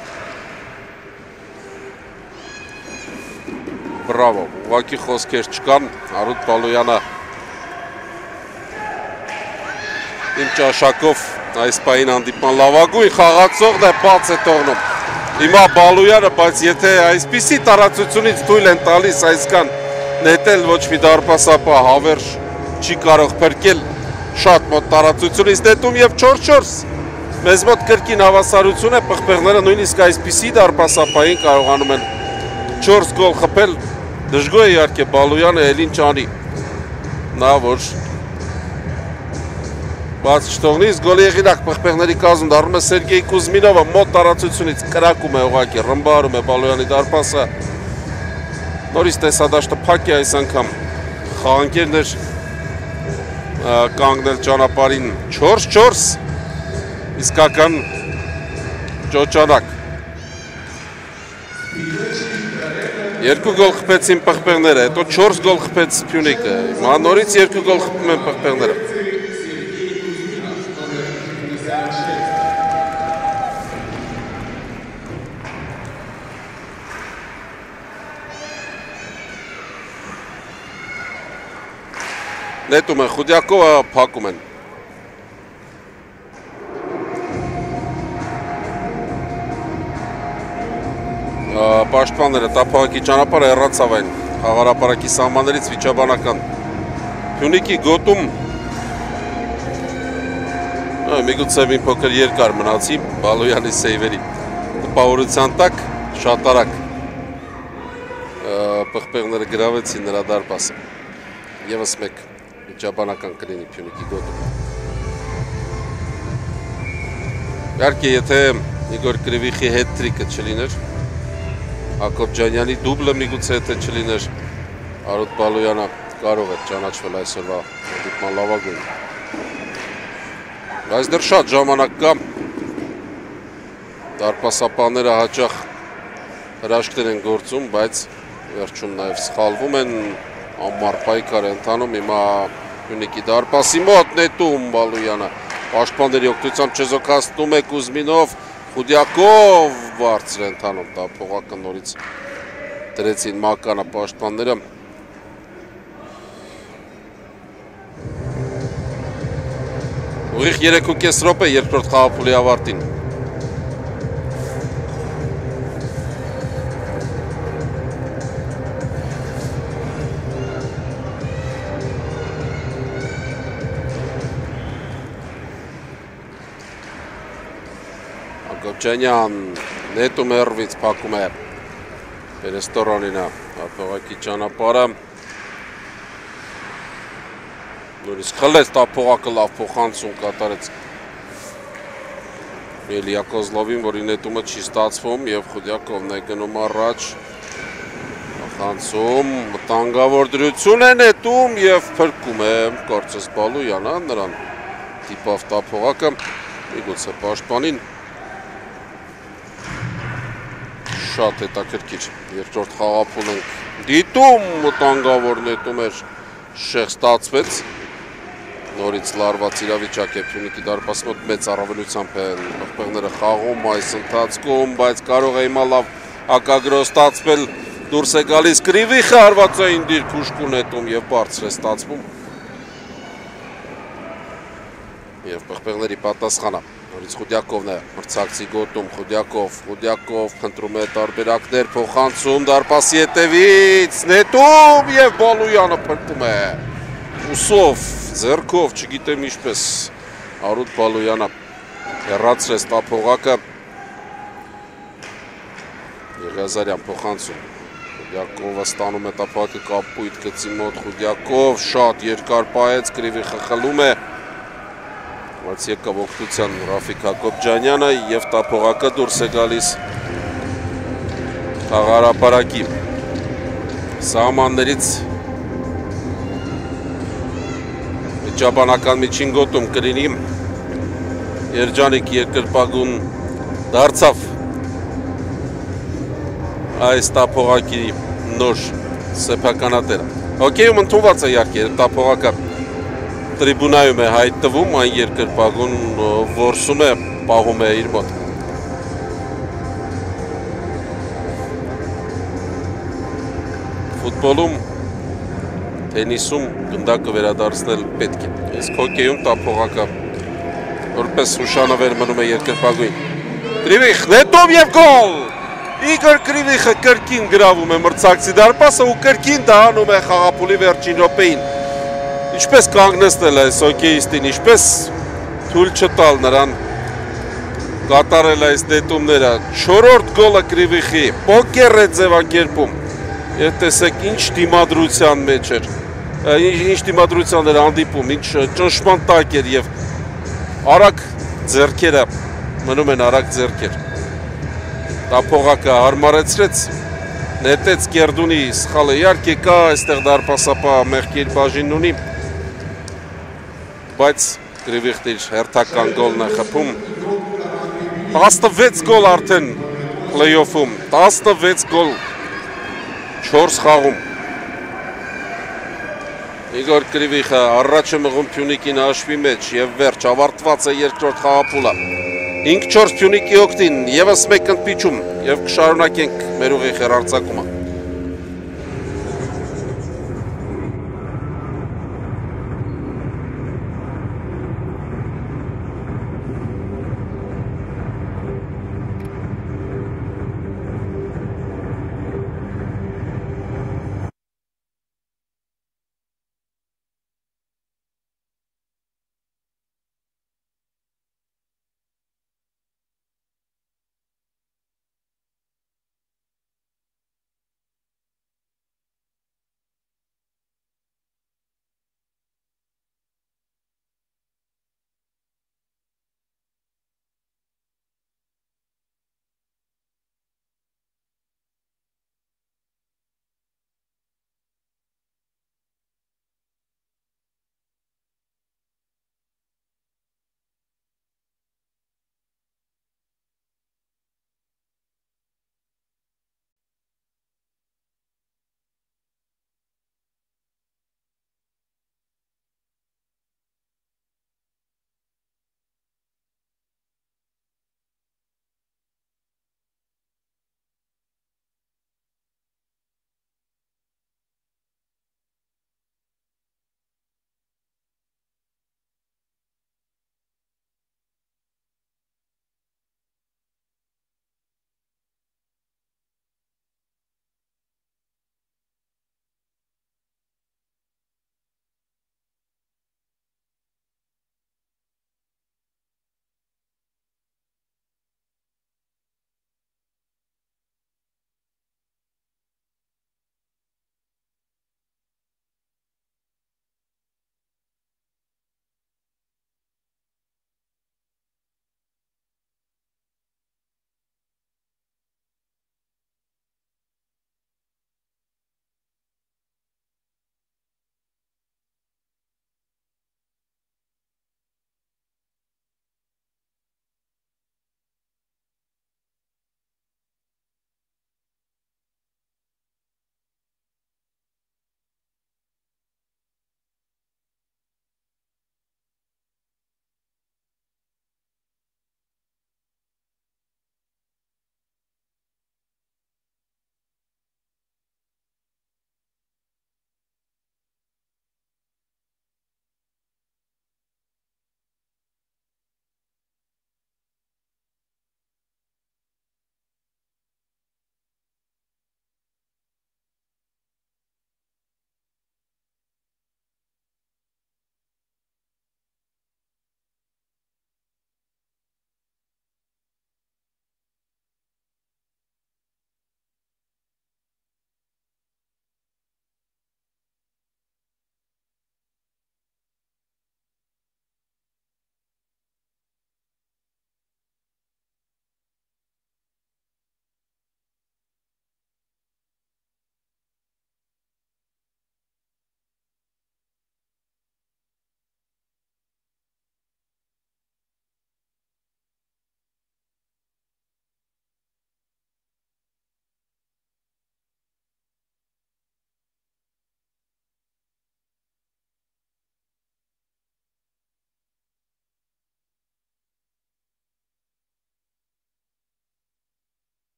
Բրավո, ուղղակի խոսքեր չկան, Արութ Բալոյանը իմ ճաշակով այս պահին հանդիպման լավագույն խաղացողն է, բաց է թողնում։ Հիմա Բալոյանը, բայց եթե այսպիսի տարածությունից թույլ են տալիս այսքան նետել ոչ մի դարպասապահ հավերժ չի կարող փրկել շատ մոտ տարածությունից նետում և չորս չորս։ Մեզ մոտ կրկին հավասարություն է, պղպեղները նույնիսկ այսպիսի դարպասապահին կարողանում են չորս գոլ խփել, դժգոհ է իհարկե Բալոյանը էլ ինչ անի։ Նա որ բաց չթողնի, գոլի եղինակ պղպեղների կազմում դառնում է Սերգեյ Կուզմինովը, մոտ տարածությունից կրակում է ուղղակի, ռմբարում է Բալոյանի դարպասը։ Նորից տեսադաշտը փակ է այս անգամ, խաղանկերներ կանգնել ճանապարհին չորս չորս, իսկական ճոճանակ։ Երկու գոլ խփեցին պղպեղները, հետո չորս գոլ խփեց Փյունիկը, հիմա նորից երկու գոլ խփում են պղպեղները։ Նետում են Խուդյակովը, փակում են։ Պաշտպանները տափահակի ճանապարհը հեռացավ այն խաղարապարակի սահմաններից վիճաբանական Փյունիկի գոտում միգուցե մի փոքր երկար մնացի Բալոյանի սեյվերի տպավորության տակ շատ արագ պղպեղները գրավեցին նրա դարպասը ևս մեկ վիճաբանական կլինի Փյունիկի գոտում։ Իհարկե եթե Իգոր Կրիվիխի հետրիկը չլիներ, Հակոբյանի դուբլը միգուցե եթե չլիներ, Արութ Բալոյանը կարող է ճանաչվել այսօրվա հանդիպման լավագույն։ Բայց դեռ շատ ժամանակ կա, դարպասապահները հաճախ հրաշքներ են գործում, բայց վերջում նաև սխալվում են, ամառ պայքար է ընթանում, հիմա Փյունիկի դարպասի մոտ նետում Բալոյանը, պաշտպանների օգնությամբ չեզոքացնում է Կուզմինով, Խուդյակով բարձր է ընթանում, դա փողակը նորից դրեցին մականը պաշտպանները։ Ուղիղ երեք ու կես րոպե երկրորդ խաղափուլի ավարտին։ Հակոբյանյան նետում է հեռվից, փակում է Պերեստորանինը, տափողակի ճանապարհը։ Նորից խլեց տափողակը, լավ փոխանցում կատարեց Էլիա Կոզլովին, որի նետումը չի ստացվում և Խուդյակովն է գնում առաջ, փոխանցում, վտանգավոր դրություն է նետում և փրկում է կարծես Բալոյանը, նրան տիպավ տափողակը, միգուցե պաշտպանին։ Շատ հետաքրքիր երկրորդ խաղափուլ ենք դիտում, վտանգավոր նետում էր, շեղ ստացվեց, նորից լարված իրավիճակ է Փյունիկի դարպասի մոտ, մեծ առավելությամբ են պղպեղները խաղում այս ընթացքում, բայց կարող է հիմա լավ հակագրո ստացվել Դուրս է գալիս Կրիվիխը, հարվածային դիրք ուշքուն հետում և բարձր է ստացվում։ Եվ պղպեղների պատասխանա։ Նորից Խուդյակովն է մրցակցի գոտում, Խուդյակով, Խուդյակով խնդրում է տարբերակներ, փոխանցում, դարպասի հետևից, նետում և Բալոյանը փրկում է։ Ուսով, ձեռքով, չգիտեմ ինչպես Արութ Բալոյանը հեռացրեց տափողակը։ Եղիազարյան փոխանցում։ Խուդյակովը ստանում է տափողակը կապույտ գծի մոտ, Խուդյակով շատ երկար պահեց, Կրիվիխը խլում է։ Բայց եկավ օգնության Ռաֆիկ Հակոբյանը և տափողակը դուրս է գալիս խաղահրապարակի սահմաններից Ջաբանական միջին գոտում կլինի Երջանիկ երկրպագուն դարձավ այս տափողակի նոր սեփականատերը։ Հոկեյում ընդունված է իհարկե տափողակը տրիբունայում է հայտնվում, այն երկրպագուն որսում է, պահում է իր մոտ։ Ֆուտբոլում, թենիսում գնդակը վերադարձնել պետք է։ Իսկ հոկեյում տափողակը որպես հուշանվեր մնում է երկրպագույն։ Կրիվիխ, նետում և գոլ։ Իգոր Կրիվիխը կրկին գրավում է մրցակցի դարպասը ու կրկին դահանում է խաղափուլի վերջին րոպեին։ Ինչպես կանգնեցնել այս հոկեյիստին, ինչպես թույլ չտալ նրան կատարել այս նետումները։ Չորրորդ գոլը Կրիվիխի, պոկեր է ձևակերպում։ Եվ տեսեք ինչ դիմադրության մեջ էր, ինչ դիմադրության էր հանդիպում, ինչ ճնշման տակ էր և արագ ձեռքերը, մնում են արագ ձեռքեր։ Տափողակը հարմարեցրեց, նետեց Կերդունի սխալը, իհարկե կա այստեղ դարպասապահ մեղքեր բաժինն ունի, բայց Կրիվիխն իր հերթական գոլն է խփում։ տասնվեց գոլ արդեն պլեյոֆում, տասնվեց գոլ չորս խաղում։ Իգոր Կրիվիխը առաջ է մղում Փյունիկին հաշվի մեջ և վերջ ավարտված է երկրորդ խաղափուլը։ հինգ չորս Փյունիկի օգտին, ևս մեկ ընդմիջում և կշարունակենք մեր ուղիղ հեռարձակումը։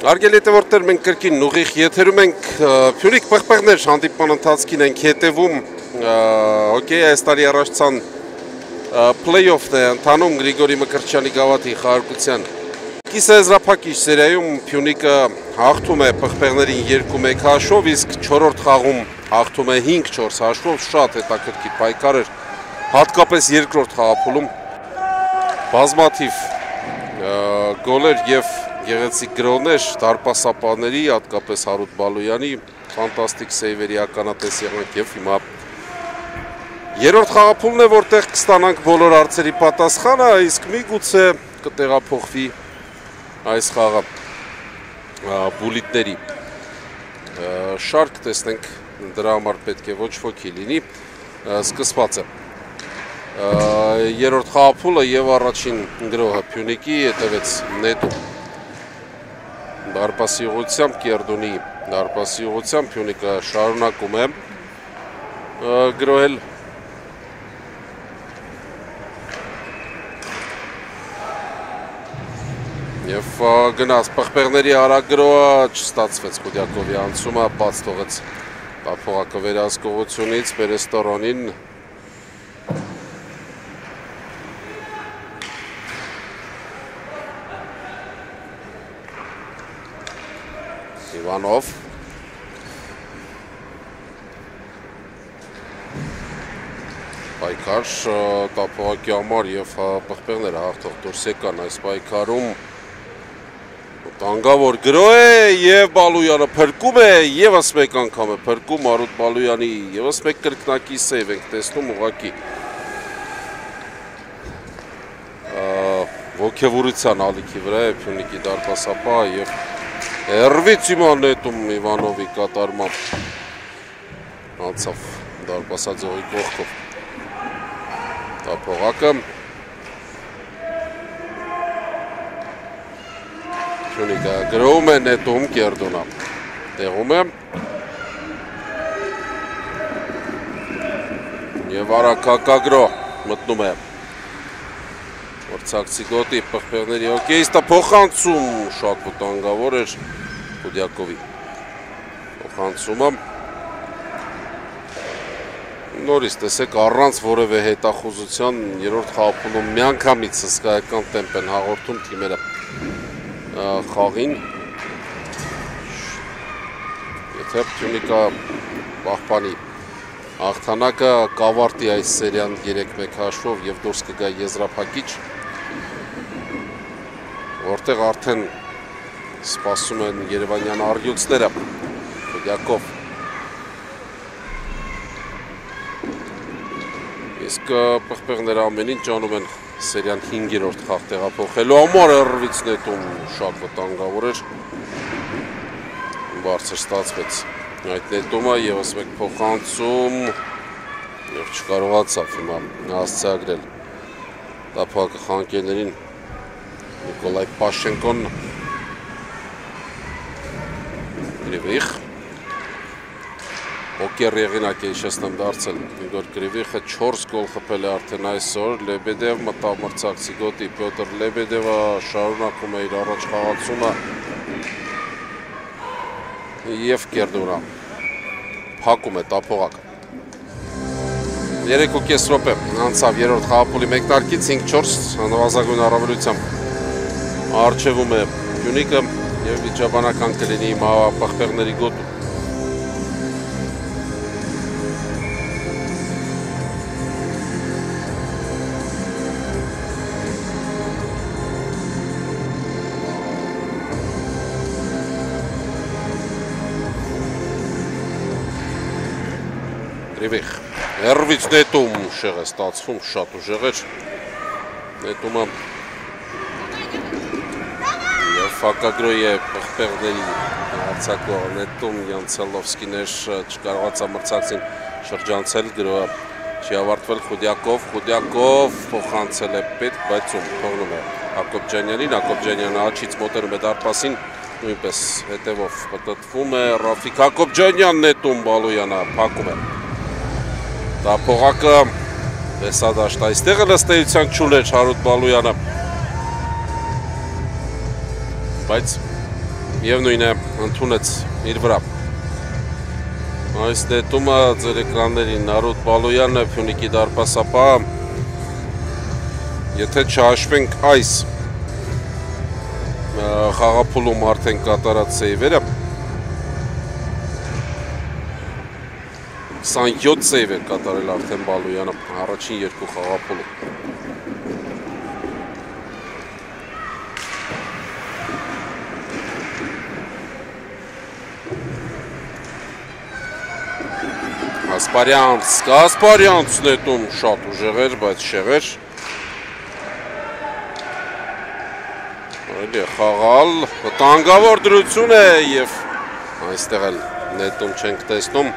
Հարգելի հետևորդներ, մենք կրկին ուղիղ եթերում ենք, Փյունիկ պղպեղներ հանդիպման ընթացքին ենք հետևում, հոկեյ Հայաստանի առաջացան play-off-ն է ընթանում Գրիգորի Մկրտչյանի գավաթի խաղարկության կիսաեզրափակիչ սերիայում Փյունիկը հաղթում է պղպեղներին երկու մեկ հաշվով, իսկ չորրորդ խաղում հաղթում է հինգ չորս հաշվով, շատ հետաքրքիր պայքար էր, հատկապես երկրորդ խաղափուլում բազմաթիվ գոլեր և գեղեցիկ գրոհներ դարպասապաների, հատկապես Հարութ Բալոյանի, ֆանտաստիկ սեյվերի ականատես եղանք և հիմա երրորդ խաղափուլն է, որտեղ կստանանք բոլոր հարցերի պատասխանը, իսկ միգուցե կտեղափոխվի այս խաղը բուլիտների շարք, տեսնենք դրա համար պետք է ոչ ոքի լինի, սկսված է երրորդ խաղափուլը և առաջին գրոհը Փյունիկի հետևեց նետում դարպասի ուղղությամբ, Կերդունի դարպասի ուղղությամբ Փյունիկը շարունակում է գրոհել և գնաց պղպեղների արագրոհը չստացվեց Խուդյակովի անցումը, բաց թողեց տափողակը վերահսկողությունից Պերեստորոնին Իվանով պայքար տափողակի համար և պղպեղները հաղթող դուրս եկան այս պայքարում տանգավոր գրոհ է և Բալոյանը փրկում է, ևս մեկ անգամ է փրկում Հարութ Բալոյանի, ևս մեկ կրկնակի սեյվ ենք տեսնում ուղղակի ոգևորության ալիքի վրա է Փյունիկի դարպասապահը և հեռվից հիմա նետում Իվանովի կատարմամբ անցավ դարպասաձողի կողքով տափողակը Փյունիկը գրոհում է նետում Կերդունը տեղում է և արագ հակագրոհ մտնում է Որցակցի գոտի պղպեղների հոկեյիստը փոխանցում շատ վտանգավոր էր Խուդյակովի փոխանցումը նորից տեսեք առանց որևէ հետախուզության երրորդ խաղափուլում միանգամից հսկայական տեմպ են հաղորդում թիմերը խաղին եթե Փյունիկը պահպանի հաղթանակը կավարտի այս սերիան երեք մեկ հաշվով և դուրս կգա եզրափակիչ որտեղ արդեն սպասում են երևանյան առյուծները Խուդյակով իսկ պղպեղները ամեն ինչ անում են սերիան հինգերորդ խաղ տեղափոխելու համար հեռվից նետում շատ վտանգավոր էր բարձր ստացվեց այդ նետումը ևս մեկ փոխանցում և չկարողացավ հիմա հասցեագրել տափողակը խանկելներին Նիկոլայ Պաշենկոն Գրիվիխ Հոկեր եղինակ է հիշեցնեմ դարձել Իգոր Գրիվիխը չորս գոլ խփել է արդեն այսօր Լեբեդև մտավ մրցակցի գոտի Պյոտր Լեբեդևը շարունակում է իր առաջ խաղացումը և Կերդունը փակում է տափողակը երեք ու կես րոպե անցավ երրորդ խաղափուլի մեկնարկից հինգ չորս նվազագույն առավելությամբ առջևում է Փյունիկը և վիճաբանական կլինի հիմա պղպեղների գոտում Գրիվիխ հեռվից նետում ուժեղ է ստացվում, շատ ուժեղ էր նետումը և հակագրոհի է պղպեղների հարցակվող նետում Յանցելովսկիներ չկարողացավ մրցակցին շրջանցել գրոհը չի ավարտվել Խուդյակով, Խուդյակով փոխանցել է պետք, բայց ում թողնում է Հակոբյանյանին, Հակոբյանը աչից մոտենում է դարպասին, նույնպես հետևով պտտվում է Ռաֆիկ Հակոբյանյան նետում Բալոյանը փակում է Տափողակը վեսադաշտ այստեղ ըստ էության չուներ Հարութ Բալոյանը բայց Եվ նույնը ընդունեց իր վրա։ Այս դետումը ձեր էկրաններին Արոտ Բալոյանը, Փյունիկի դարպասապահը, եթե չհաշվենք այս խաղափուլում արդեն կատարած սեյվերը, քսանյոթ սեյվ էր կատարել արդեն Բալոյանը առաջին երկու խաղափուլում։ Կասպարյանց, Կասպարյանց նետում շատ ուժեղ էր, բայց շեղեր։ Այլ է խաղալ, վտանգավոր դրություն է և այստեղ էլ նետում չենք տեսնում։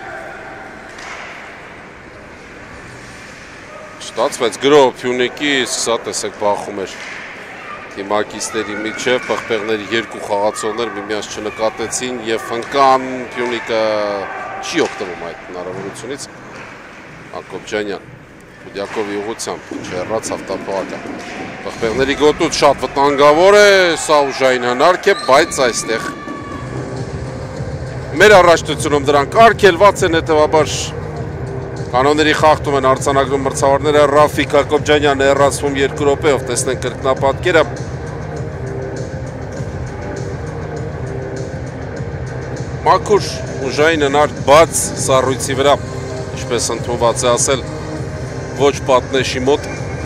Ստացվեց գրով Փյունիկի, սկսա տեսեք բախում էր թիմակիցների միջև, պղպեղների երկու խաղացողներ միմյանց չնկատեցին և ընկան Փյունիկը չի օգտվում այդ հնարավորությունից Ակոբջանյան Խուդյակովի ուղղությամբ չհեռացավ տապողակը պղպեղների գոտուց շատ վտանգավոր է, սա ուժային հնարք է, բայց այստեղ մեր առաջնությունում դրանք արգելված են, հետևաբար կանոնների խախտում են արձանագրում մրցավարները Ռաֆիկ Ակոբջանյանը հեռացվում երկու րոպեով, տեսնենք կրկնապատկերը մաքուր ուժային հնարք բաց սառույցի վրա, ինչպես ընդունված է ասել, ոչ պատնեշի մոտ,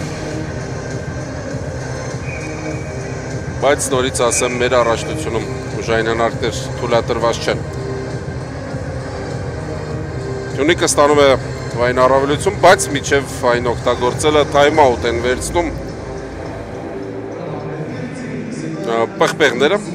բայց նորից ասեմ մեր առաջնությունում ուժային հնարքներ թույլատրված չեն։ Փյունիկը ստանում է թվային առավելություն, բայց մինչև այն օգտագործելը թայմ-աուտ են վերցնում պղպեղները։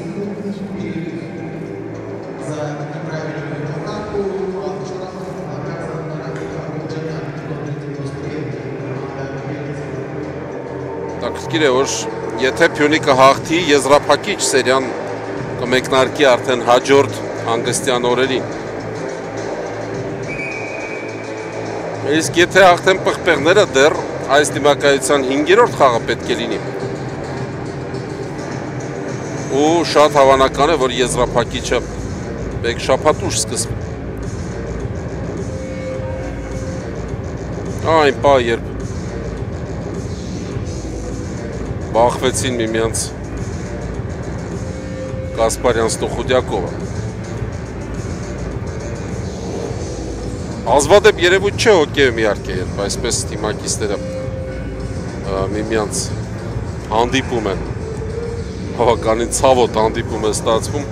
Տակրկիր է, որ եթե Փյունիկը հաղթի, եզրափակիչ սերիան կմեկնարկի արդեն հաջորդ հանգստյան օրերին։ Իսկ եթե հաղթեն պղպեղները, դեռ այս դիմակայության հինգերորդ խաղը պետք է լինի։ Ու շատ հավանական է, որ եզրափակիչը մեկ շաբաթ ուշ սկսվի։ Այն պա, երբ բախվեցին միմյանց Կասպարյանցն ու Խուդյակովը։ Ազվադեպ երևույթ չէ հոկեյում իհարկե, երբ այսպես թիմակիցները միմյանց հանդիպում են, բավականին ցավոտ հանդիպում է ստացվում։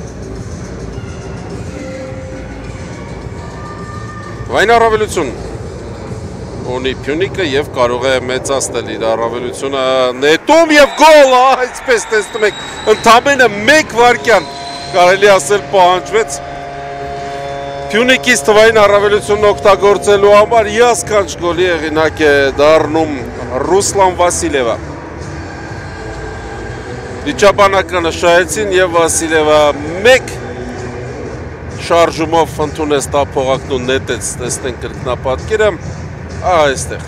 Վային առավելություն ունի Փյունիկը և կարող է մեծացնել իր առավելությունը նետում և գոլ, այսպես տեսնում եք, ընդամենը մեկ վայրկյան կարելի ասել պահանջվեց Փյունիկից թվային առավելությունն օգտագործելու համար հիասքանչ գոլի հեղինակ է դառնում Ռուսլան Վասիլևը։ Վիճաբանականը շահեցին և Վասիլևը մեկ շարժումով ընդունեց տափողակն ու նետեց, տեսնենք կրկնապատկերը, այստեղ։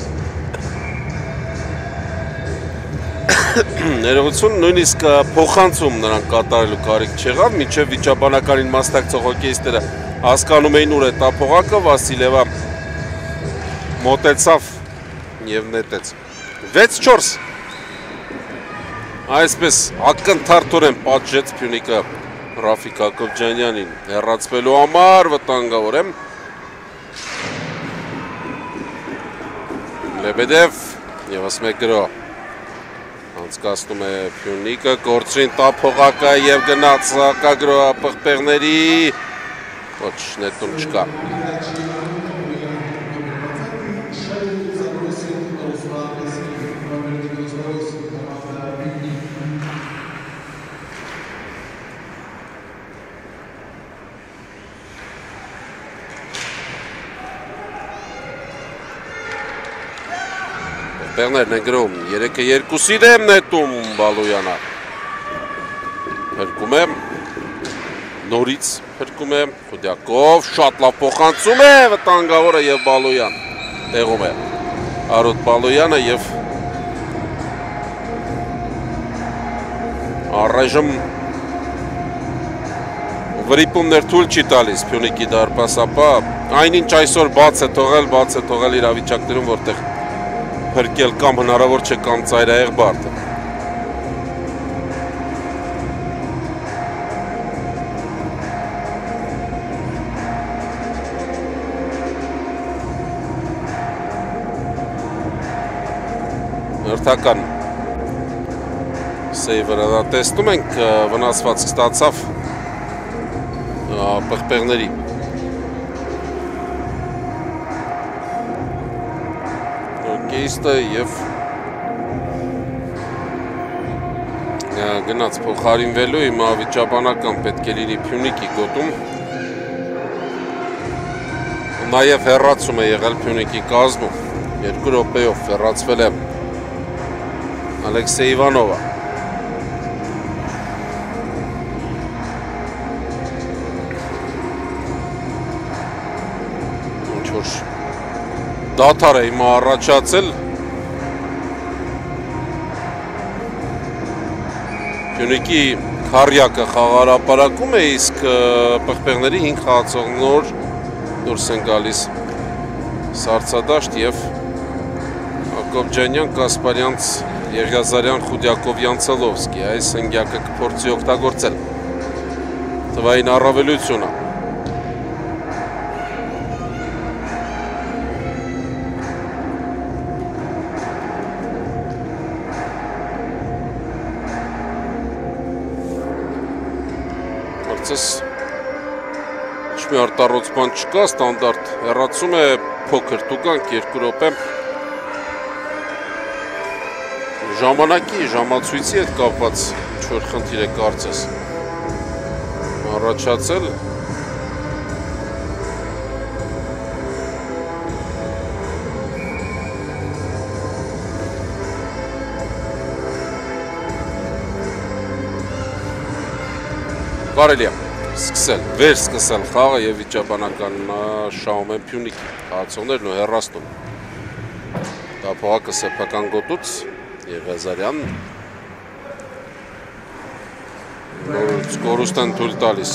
Ներողություն, նույնիսկ փոխանցում նրանք կատարելու կարիք չեղավ, մինչև վիճաբանականին մասնակցող հոկեյիստները հասկանում էին ուր է տափողակը, Վասիլևը մոտեցավ և նետեց։ վեց չորս Այսպես ակնթարթորեն պատժեց Փյունիկը Ռաֆիկ Ակոբջանյանին հեռացվելու համար, վտանգավոր եմ Լեբեդև ևս մեկ գրո անցկացնում է Փյունիկը, գործրին տափողակը և գնաց հակագրո պղպեղների, ոչ նետում չկա։ Պեղներն են գրում, երեքը երկուսի դեմ նետում Բալոյանը։ Հրկում է, նորից հրկում է, Խուդյակով, շատ լավ փոխանցում է, վտանգավորը և Բալոյան տեղում է։ Արոտ Բալոյանը և առայժմ վրիպումներ թույլ չի տալիս Փյունիկի դարպասապա, այնինչ այսօր բաց է թողել, բաց է թողել իրավիճակներում, որտեղ փրկել կամ հնարավոր չէ կամ ծայրահեղ բարդ է։ Հերթական սեյվերը տեսնում ենք, վնասվածք ստացավ պղպեղների։ Կեյստը և գնաց փոխարինվելու հիմա վիճաբանական պետք է լինի Փյունիկի գոտում։ Նաև հեռացում է եղել Փյունիկի կազմում, երկու րոպեով հեռացվել է Ալեքսեյ Իվանովը։ Ինչ-որ դադար է հիմա առաջացել։ Փյունիկի քառյակը խաղարապարակում է, իսկ պղպեղների հինգ խաղացող նոր դուրս են գալիս Սարցադաշտ և Ակոբջանյան, Կասպարյանց, Եղիազարյան, Խուդյակովյան, Ցելովսկի, այս հնգյակը կփորձի օգտագործել թվային առավելությունը։ Կարծես ինչ մի արտառոցման չկա, ստանդարտ հեռացում է փոքր տուգանք, երկու րոպե։ Ժամանակի, ժամացույցի հետ կապված ինչ-որ խնդիր է կարծես առաջացել։ Կարելի է սկսել, վեր սկսել խաղը և վիճաբանական շահում են Փյունիկի խաղացողներն ու հեռացնում։ Տափողակը սեփական գոտուց Եղիազարյան նորից կորուստ են թույլ տալիս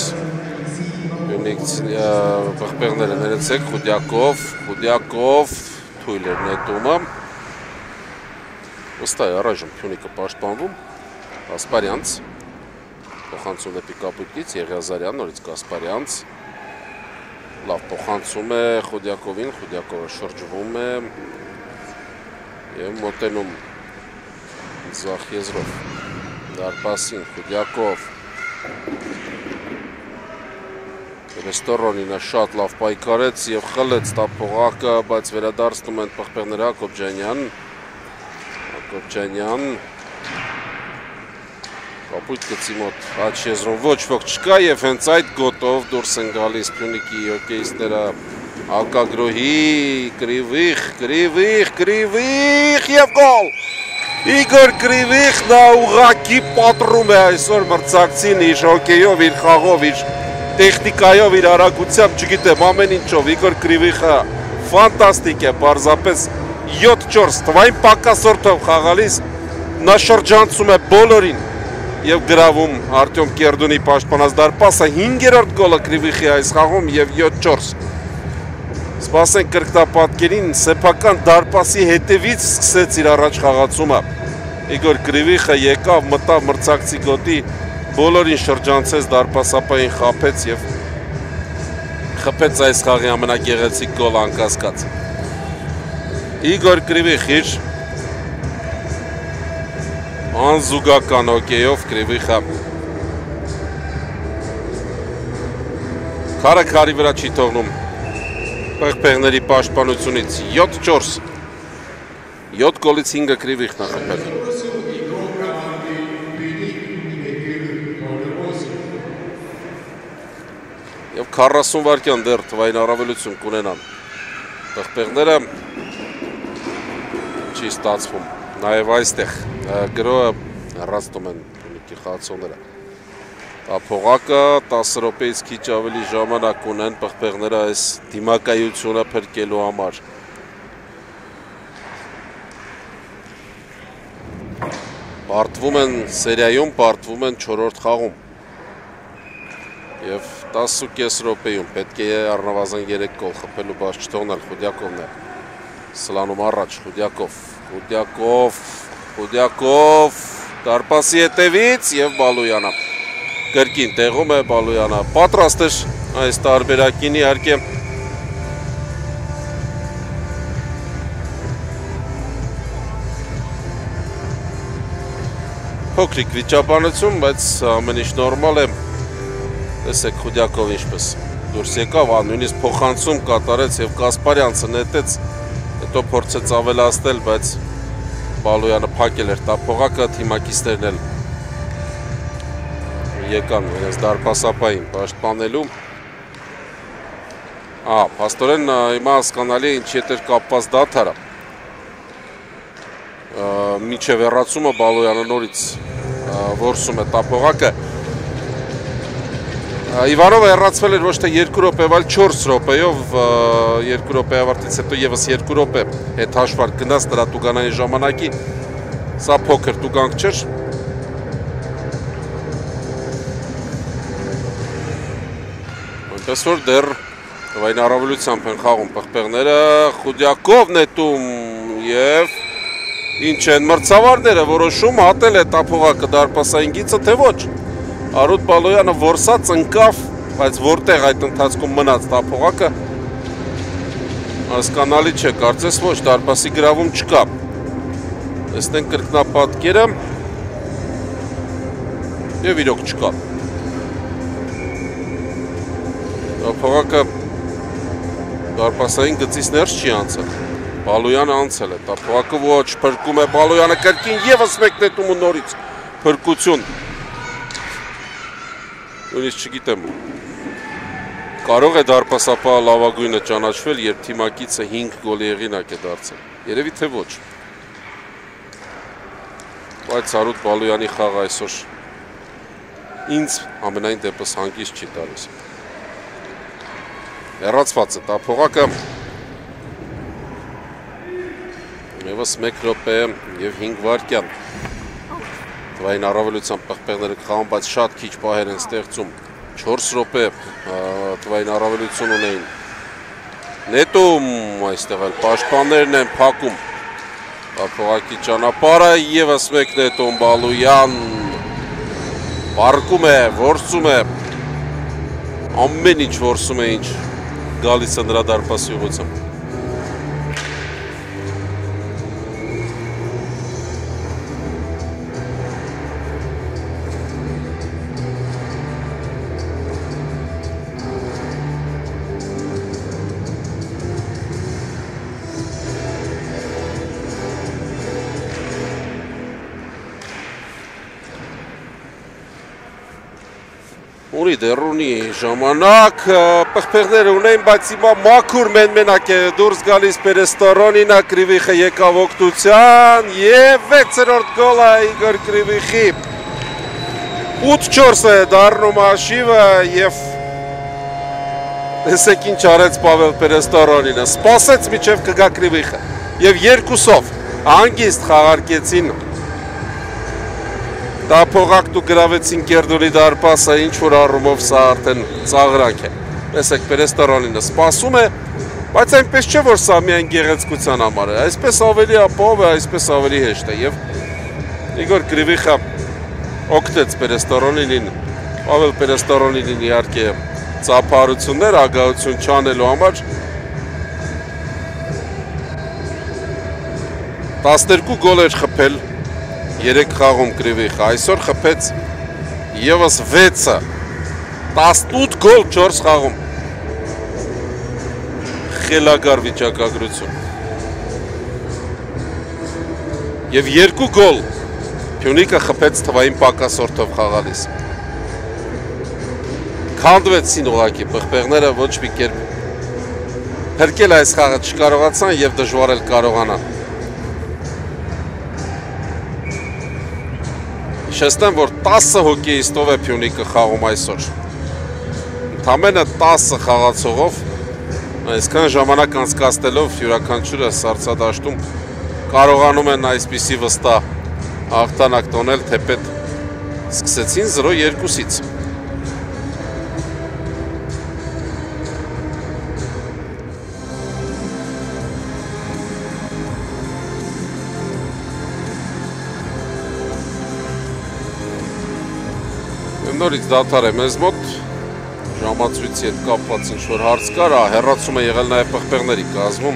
պղպեղները ներեցեք, Խուդյակով, Խուդյակով թույլ էր նետումը, վստահ է առայժմ Փյունիկը պաշտպանվում, Կասպարյանց փոխանցում է պիկապույտից, Եղիազարյան նորից Կասպարյանց, լավ փոխանցում է Խուդյակովին, Խուդյակովը շրջվում է և մոտենում Զախ եզրով, դարպասին, Խուդյակով, Ռեստորոնինը շատ լավ պայքարեց և խլեց տափողակը, բայց վերադարձնում են պղպեղները Ակոբջանյան, Ակոբջանյան, կապույտ գծի մոտ աչ եզրում ոչ ոք չկա և հենց այդ գոտով դուրս են գալիս Փյունիկի հոկեյիստները Ակագրոհի, Կրիվիխ, Կրիվիխ, Կրիվիխ և գոլ! Իգոր Կրիվիխ նա ուղղակի պատռում է այսօր մրցակցին իր հոկեյով, իր խաղով, իր տեխնիկայով, իր արագությամբ, չգիտեմ, ամեն ինչով, Իգոր Կրիվիխը ֆանտաստիկ է, պարզապես յոթ չորս թվային պակասորդով խաղալիս, նա շրջանցում է բոլորին և գրավում Արտյոմ Կերդունի պաշտպանած դարպասը, հինգերորդ գոլը Կրիվիխի այս խաղում և յոթ չորս։ Սպասենք կրկտապատկերին, սեփական դարպասի հետևից սկսեց իր առաջ խաղացումը։ Իգոր Կրիվիխը եկավ, մտավ մրցակցի գոտի, բոլորին շրջանցեց, դարպասապային խաբեց և խփեց այս խաղի ամենագեղեցիկ գոլ անկասկած։ Իգոր Կրիվիխ իր անզուգական հոկեյով Կրիվիխը քարը քարի վրա չի թողնում պղպեղների պաշտպանությունից յոթ չորս, յոթ գոլից հինգը Կրիվիխն է խփել։ Եվ քառասուն վայրկյան դեռ թվային առավելություն կունենան պղպեղները, չի ստացվում, նաև այստեղ գրոհը հեռացնում են Փյունիկի խաղացողները։ Տափողակը տասը րոպեից քիչ ավելի ժամանակ ունեն պղպեղները այս դիմակայությունը փրկելու համար։ Պարտվում են սերիայում, պարտվում են չորրորդ խաղում։ Եվ տասնուկես րոպեում պետք է առնվազն երեք գոլ խփելու բաց չթողնել Խուդյակովն է սլանում առաջ Խուդյակով Խուդյակով Խուդյակով դարպասի հետևից եւ Բալոյանը կրկին տեղում է Բալոյանը պատրաստ է այս տարբերակին իհարկե փոքրիկ վիճաբանություն, բայց ամեն ինչ նորմալ է Տեսեք Խուդյակով ինչպես դուրս եկավ, նույնիսկ փոխանցում կատարեց եւ Կասպարյանցը նետեց, հետո փորձեց ավելացնել, բայց Բալոյանը փակել էր տափողակը, թիմակիցներն էլ եկան իրենց դարպասապային պաշտպանելու։ Ահա, փաստորեն հիմա հասկանալի է ինչ հետ էր կապված դադարը։ Մինչև հեռացումը Բալոյանը նորից որսում է տափողակը։ Իվանովը հեռացվել էր ոչ թե երկու րոպե, այլ չորս րոպեով, երկու րոպե ավարտից հետո եւս երկու րոպե հետ հաշվարկ գնաց նրա տուգանային ժամանակի, սա փոքր տուգանք չէր։ Այնպես որ դեռ այն առավելությամբ են խաղում պղպեղները, Խուդյակով նետում եւ ինչ են մրցավարները որոշում հատել է տափողակը դարպասային գիծը, թե ոչ։ Արոտ Բալոյանը որսած ընկավ, բայց որտեղ այդ ընթացքում մնաց տափողակը հասկանալի չէ, կարծես ոչ, դարպասի գրավում չկա։ Տեսնենք կրկնապատկերը եւ իրոք չկա։ Տափողակը դարպասային գծից ներս չի անցել։ Բալոյանը անցել է, տափողակը ոչ, փրկում է Բալոյանը կրկին եւս մեկ նետում ու նորից փրկություն։ Նույնիսկ չգիտեմ, կարող է դարպասապահը լավագույնը ճանաչվել, երբ թիմակիցը հինգ գոլի հեղինակ է դարձել, երևի թե ոչ։ Բայց Արոտ Բալոյանի խաղը այսօր ինձ ամենայն դեպս հանգիստ չի տալիս։ Հեռացված է տափողակը, եւս մեկ րոպե եւ հինգ վայրկյան։ Այն առավելությամբ պղպեղները կխաղան, բայց շատ քիչ պահեր են ստեղծում, չորս րոպե տվային առավելություն ունեին, նետում այստեղ էլ պաշտպաններն են փակում, տափողակի ճանապարհը եւս մեկ նետում Բալոյան, պառկում է, որսում է, ամեն ինչ որսում է, ինչ գալիս է նրա դարպասի ուղղությամբ։ Ունի դեռ ունի ժամանակ, պղպեղները ունեն, բայց հիմա մաքուր մեն-մենակ է դուրս գալիս Պերեստորոնինա, Կրիվիխը եկավ օգնության եւ վեցերորդ գոլը Իգոր Կրիվիխի ութ չորս է դառնում հաշիվը եւ տեսեք ինչ արեց Պավել Պերեստորոնինը, սպասեց մինչեւ կգա Կրիվիխը եւ երկուսով հանգիստ խաղարկեցին Տափողակն ու գրավեցին Կերդոնի դարպասը, ինչ որ առումով սա արդեն ծաղրանք է։ Տեսեք Պերեստորոնինը սպասում է, բայց այնպես չէ որ սա միայն գեղեցկության համար է, այսպես ավելի ապահով է, այսպես ավելի հեշտ է եւ Իգոր Կրիվիխը օգնեց Պերեստորոնինին, Պավել Պերեստորոնինին իհարկե ծափարություններ, ագահություն չանելու համար տասներկու գոլ էր խփել երեք խաղում Կրիվիխը, այսօր խփեց եւս վեցը, տասնութ գոլ չորս խաղում, խելագար վիճակագրություն եւ երկու գոլ Փյունիկը խփեց թվային պակասորդով խաղալիս, քանդվեցին ուղղակի պղպեղները ոչ մի կերպ փրկել այս խաղը չկարողացան եւ դժվար էլ կարողանան։ Շեստեմ, որ տասը հոկեիստով է Փյունիկը խաղում այսօր։ Ընդամենը տասը խաղացողով, այսքան ժամանակ անցկացնելով յուրաքանչյուրը սառցադաշտում կարողանում են այսպիսի վստահ հաղթանակ տոնել, թեպետ սկսեցին զրո երկուսից։ Նորից դադար է մեզ մոտ, ժամացույցի հետ կապված ինչ-որ հարց կար, հեռացում է եղել նաև պղպեղների կազմում։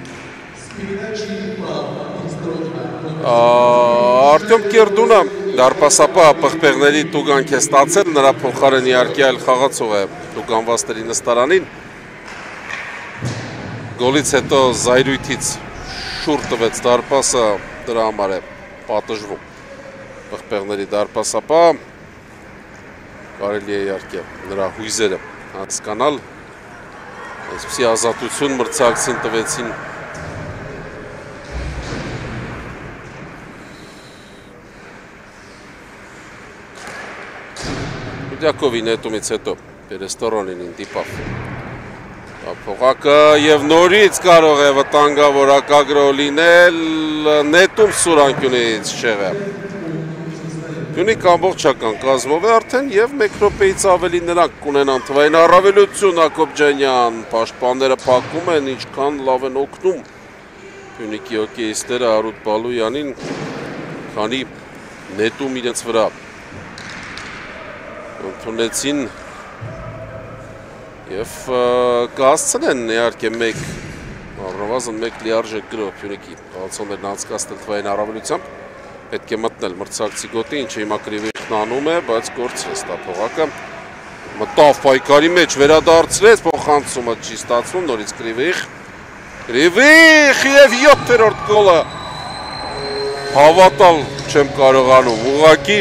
Արտյոմ Կերդունը դարպասապահ պղպեղների տուգանք է ստացել, նրա փոխարեն իհարկե այլ խաղացող է տուգանվածների նստարանին։ Գոլից հետո զայրույթից շուռ տվեց դարպասը, դրա համար է պատժվում պղպեղների դարպասապահ, կարելի է իհարկե նրա հույզերը հասկանալ, այսպիսի ազատություն մրցակցին տվեցին Դյակովի նետումից հետո Պերեստորոնին դիպավ փողակը և նորից կարող է վտանգավոր ակագրո լինել նետում Սուրանքյունից չեղը Պյունիկ ամբողջական կազմով է արդեն և մեկ րոպեից ավելի նրանք կունենան թվային առավելություն Ակոբջանյան, պաշտպանները փակում են, ինչքան լավ են օգնում Պյունիկի հոկեիստերը Արութ Բալոյանին, քանի նետում իրենց վրա ընդունեցին և կհասցնեն իհարկե մեկ առնվազն մեկ լիարժեք գրով Պյունիկի խաղացողներն անցկացնել թվային առավելությամբ պետք է մտնել մրցակցի գոտի, ինչը հիմա Կրիվիխն անում է, բայց կորցրեց տա փողակը մտավ պայքարի մեջ, վերադարձրեց, փոխանցումը չի ստացվում, նորից Կրիվիխ Կրիվիխ և յոթերորդ գոլը հավատալ չեմ կարողանում, ուղղակի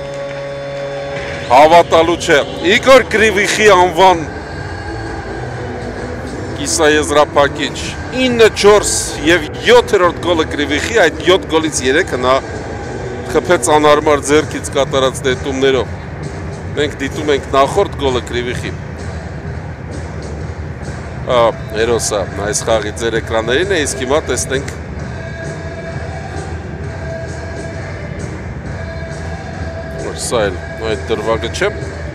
հավատալու չէ, Իգոր Կրիվիխի անվան կիսաեզրափակիչ, ինը չորս և յոթերորդ գոլը Կրիվիխի, այդ յոթ գոլից երեքը նա խփեց անհարմար ձեռքից կատարած նետումներով։ Մենք դիտում ենք նախորդ գոլը Կրիվիխի։ Հերոսը այս խաղի ձեր էկրաններին է, իսկ հիմա տեսնենք սա էլ այդ դրվագը չէ։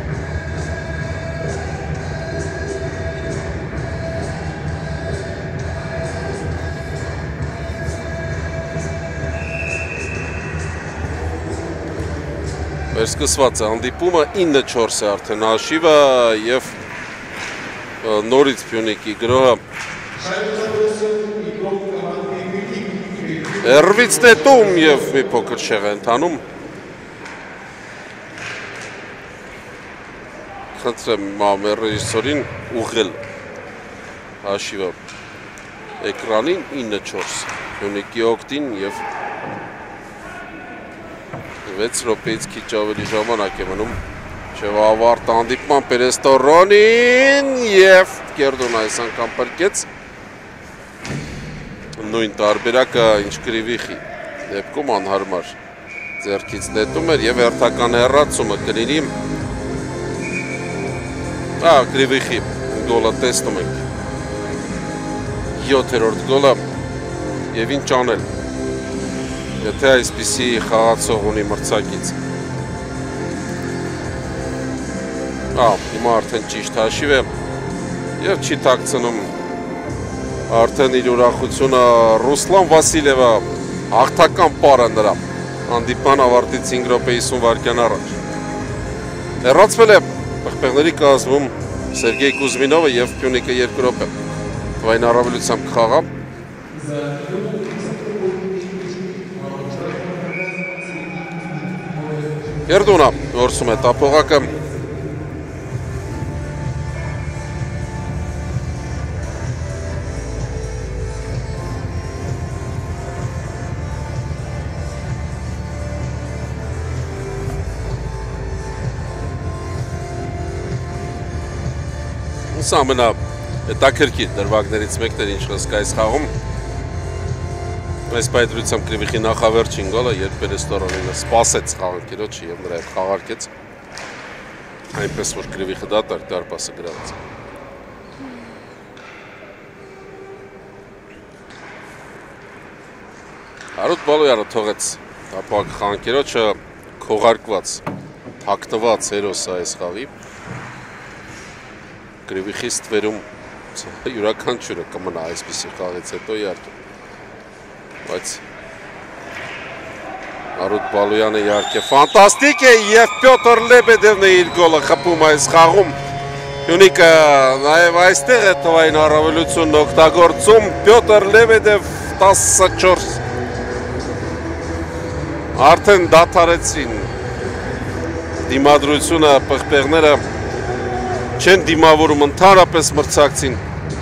Վերսկսված է հանդիպումը, ինը չորս է արդեն հաշիվը և նորից Պյունիկի գրոհը հեռվից նետում և մի փոքր չեղ է ընթանում Խնդրեմ մեր ռեժիսորին ուղղել հաշիվը էկրանին ինը չորս Պյունիկի օգտին և վեց րոպեից քիչ ավելի ժամանակ է մնում Չև ավարտ հանդիպման Պերեստորոնին և Կերդուն այս անգամ պրկեց նույն տարբերակը ինչ Կրիվիխի դեպքում անհարմար ձեռքից նետում էր և հերթական հեռացումը կլինի Ա, Կրիվիխի գոլը տեսնում ենք յոթերորդ գոլը և ինչ անել Եթե այսպիսի խաղացող ունի մրցակից Ա, հիմա արդեն ճիշտ հաշիվ է և չի թաքցնում արդեն իր ուրախությունը Ռուսլան Վասիլևը հաղթական պարը նրա հանդիպման ավարտից հինգ րոպե հիսուն վայրկյան առաջ Հեռացվել է պղպեղների կազմում Սերգեյ Կուզմինովը և Պյունիկը երկու րոպե թվային առավելությամբ կխաղա Կերդունը որսում է տափողակը Սա ամենա հետաքրքիր դրվագներից մեկն էր ինչ հսկա այս խաղում Այս պայտրությամբ Կրիվիխի նախավերջին գոլը, երբ Պերեստորոնինը սպասեց խաղանքերոջը և նրա հետ խաղարկեց այնպես որ Կրիվիխը դատարկ դարպասը գրավեց Արութ Բալոյանը թողեց տափակ խաղանքերոջը քողարկված, թաքնված հերոսը այս խաղի Կրիվիխի ստվերում յուրաքանչյուրը կմնա այսպիսի խաղից հետո իհարկե բայց Արութ Բալոյանը իհարկե ֆանտաստիկ է եւ Պյոտր Լեբեդևն է իր գոլը խփում այս խաղում։ Հյունիկը նաեւ այստեղ է թվային առավելությունն օգտագործում Պյոտր Լեբեդև տասնչորս արդեն դադարեցին դիմադրությունը պղպեղները չեն դիմավորում ընդհանրապես մրցակցին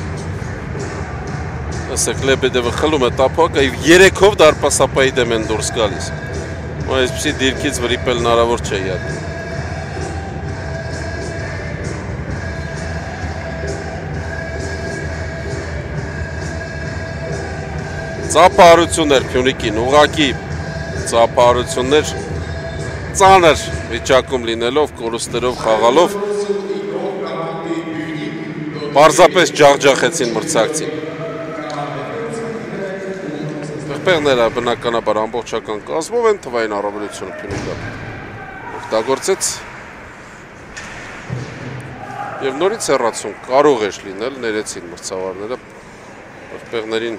ասեք Լեբեդևը խլում է տափակը եւ երեքով դարպասապայի դեմ են դուրս գալիս այսպիսի դիրքից վրիպել հնարավոր չէ իհարկե ծափահարություններ Փյունիկին ուղղակի ծափահարություններ ծանր վիճակում լինելով կորուստերով խաղալով պարզապես ջախջախեցին մրցակցին Պեղները բնականաբար ամբողջական կազմով են թվային առավելությունը Փյունիկը օգտագործեց եւ նորից հեռացում կարող էր լինել ներեցին մրցավարները Պեղներին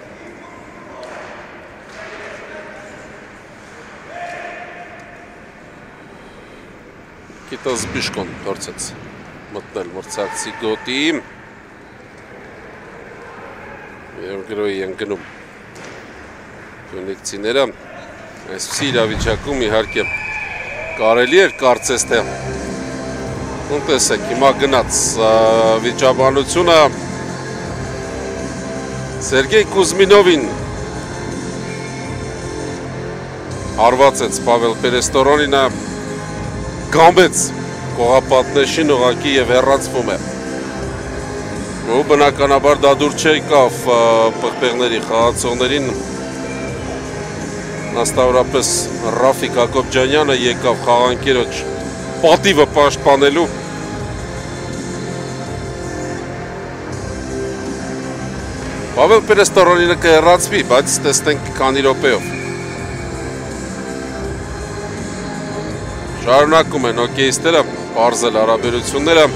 Կիտա Զբիշկոն փորձեց մտնել մրցակցի գոտի եւ գրոյի են գնում Փյունիկցիները այսպիսի իրավիճակում իհարկե կարելի էր կարծես թե ունտեսեք հիմա գնաց վիճաբանությունը Սերգեյ Կուզմինովին արվածեց Պավել Պերեստորոնինը գամբեց կողապատնեշին ուղղակի եւ հեռացվում է ու բնականաբար դա դուր չեկավ պղպեղների խաղացողներին Նաստավորապես Ռաֆիկ Հակոբյանը եկավ խաղանկիրոջ պատիվը պաշտպանելու Պավել Պերեստորոնինը կհեռացվի, բայց տեսնենք քանի րոպեով Շարունակում են հոկեյիստերը պարզել հարաբերությունները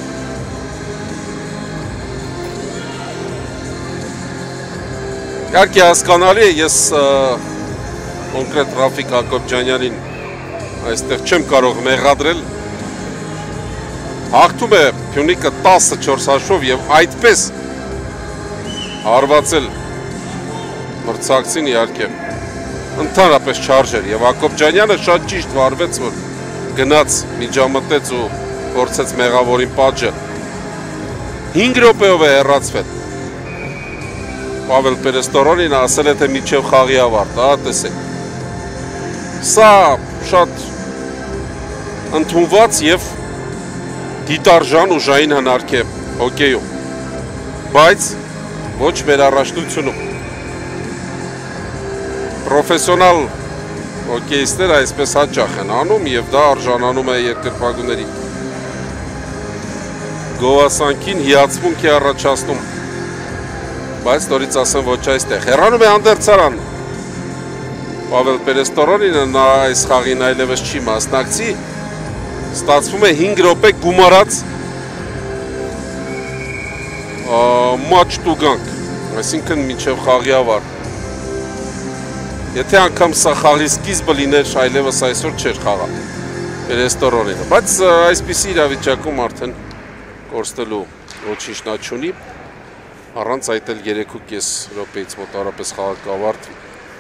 Իհարկե հասկանալի է ես կոնկրետ Ռաֆիկ Հակոբյանյանին այստեղ չեմ կարող մեղադրել հաղթում է Փյունիկը տասնչորս հաշվով եւ այդպես հարվածել մրցակցին իհարկե ընդհանրապես չարժեր եւ Հակոբյանը շատ ճիշտ վարվեց որ գնաց միջամտեց ու փորձեց մեղավորին պատժել հինգ րոպեով է հեռացվել Պավել Պերեստորոնին ասել է թե միջև խաղի ավարտ, հա, տեսեք Սա շատ ընդունված եւ դիտարժան ուժային հնարք է հոկեյում, բայց ոչ մեր առաջնությունում։ Պրոֆեսիոնալ հոկեյիստները այսպես հաճախ են անում եւ դա արժանանում է երկրպագուների գովասանքին հիացմունք է առաջացնում, բայց նորից ասեմ ոչ այստեղ։ Հեռանում է անդերցարան Պավել Պերեստորոնինը նա այս խաղին այլևս չի մասնակցի, ստացվում է հինգ րոպե գումարած մաչ տուգանք, այսինքն մինչև խաղի ավարտ։ Եթե անգամ սա խաղի սկիզբը լիներ, այլևս այսօր չէր խաղա Պերեստորոնինը, բայց այսպիսի իրավիճակում արդեն կորստելու ոչինչ նա չունի, առանց այդ էլ երեք ու կես րոպեից մոտարապես խաղը կավարտվի։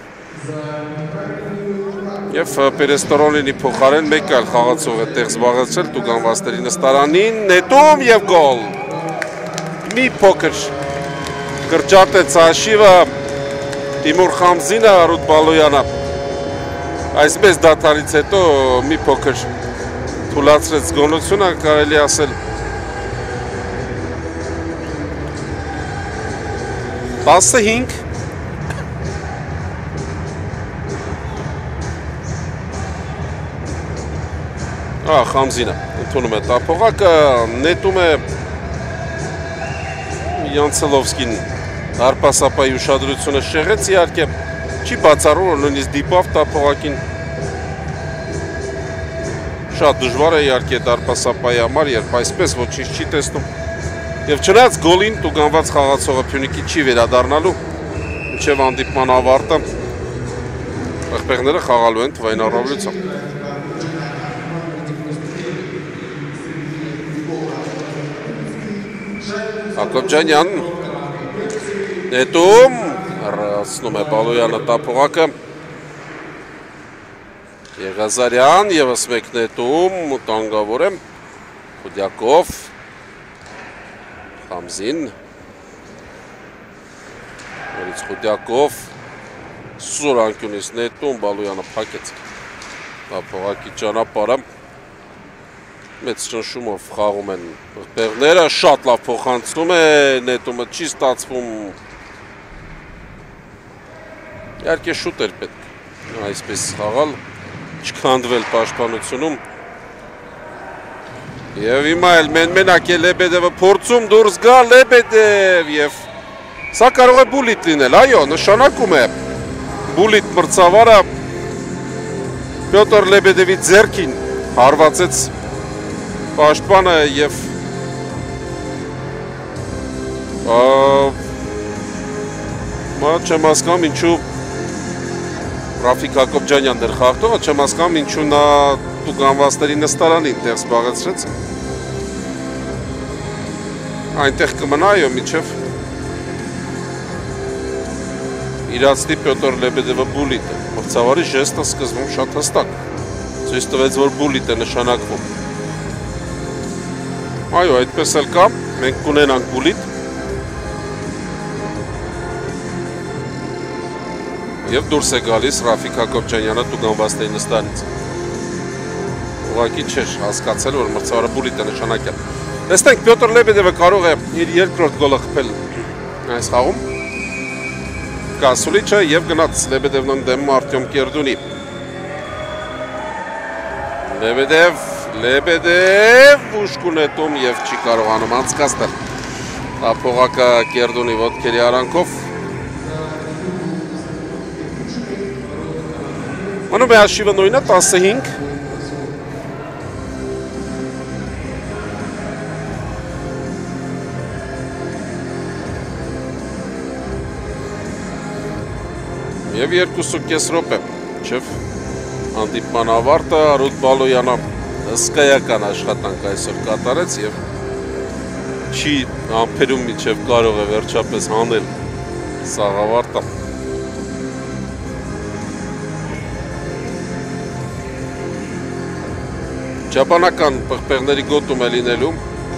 Եվ Պերեստորոնինի փոխարեն մեկ այլ խաղացող է տեղ զբաղեցրել տուգանվածների նստարանին, նետում եւ գոլ։ Մի փոքր կրճատեց հաշիվը Տիմուր Խամզինը, Արութ Բալոյանը այսպես դադարից հետո մի փոքր թուլացրեց գոնությունը, կարելի ասել տասնհինգ Ա, Խամզինը ընդունում է տափողակը, նետում է Յանցելովսկին Հարպասապայի ուշադրությունը շեղեց, իհարկե չի բացառում, որ նույնիսկ դիպավ տափողակին շատ դժվար է իհարկե Հարպասապայի համար, երբ այսպես ոչինչ չի տեսնում եւ չնայած գոլին տուգանված խաղացողը Փյունիկի չի վերադառնալու մինչեւ հանդիպման ավարտը Պղպեղները խաղալու են թվային առավելությամբ։ Հակոբյանյան նետում, ռասնում է Բալոյանը տապողակը, Եղազարյան, եվս մեկ նետում, տանգավոր եմ, Խուդյակով, Խամզին, Որից Խուդյակով, Սուրանկյունից նետում, Բալոյանը պակեց, տապողակի ճանապարհը, մեծ ճնշումով խաղում են պղպեղները, շատ լավ փոխանցում է, նետումը չի ստացվում, իհարկե շուտ էր պետք, այսպես խաղալ, չքանդվել պաշտպանությունում, և հիմա էլ մեն-մենակ է Լեբեդևը փորձում դուրս գա Լեբեդև, և սա կարող է բուլիտ լինել, այո, նշանակում է բուլիտ մրցավարը Պյոտր Լեբեդևի ձեռքին հարվածեց պաշտպանը և չեմ հասկանում ինչու Ռաֆիկ Հակոբյանյանն էր խաղթողը, չեմ հասկանում ինչու նա տուգանվածների նստարանին տեղ զբաղեցրեց, այնտեղ կմնա, այո, մինչև իրացնի Պյոտր Լեբեդևը բուլիտ է, մրցավարի ժեստը սկզբում շատ հստակ, ցույց տվեց, որ բուլիտ է նշանակվում։ Այո, այդպես էլ կա, մենք կունենանք բուլիտ և դուրս է գալիս Ռաֆիկ Հակոբյանը տուգանվածների նստարանից։ Ուղղակի չէր հասկացել, որ մրցավարը բուլիտ է նշանակել։ Տեսնենք, Պյոտր Լեբեդևը կարող է իր երկրորդ գոլը խփել այս խաղում։ Կասուլիչը և գնաց Լեբեդևն դեմ Արտյոմ Կերդունի։ Լեբեդև, Լեբեդև, ուշք ունետում և չի կարողանում անցկացնել։ Տապողակը Կերդունի ոտքերի արանքով։ Մնում է հաշիվը նույնը, տասնհինգ։ Եվ երկուսուկես րոպե, չև հանդիպման ավարտը, Արութ Բալոյանը հսկայական աշխատանք այսօր կատարեց և չի ամփերում միջև կարող է վերջապես հանել սաղ ավարտը։ Ճապանական պղպեղների գոտում է լինելու։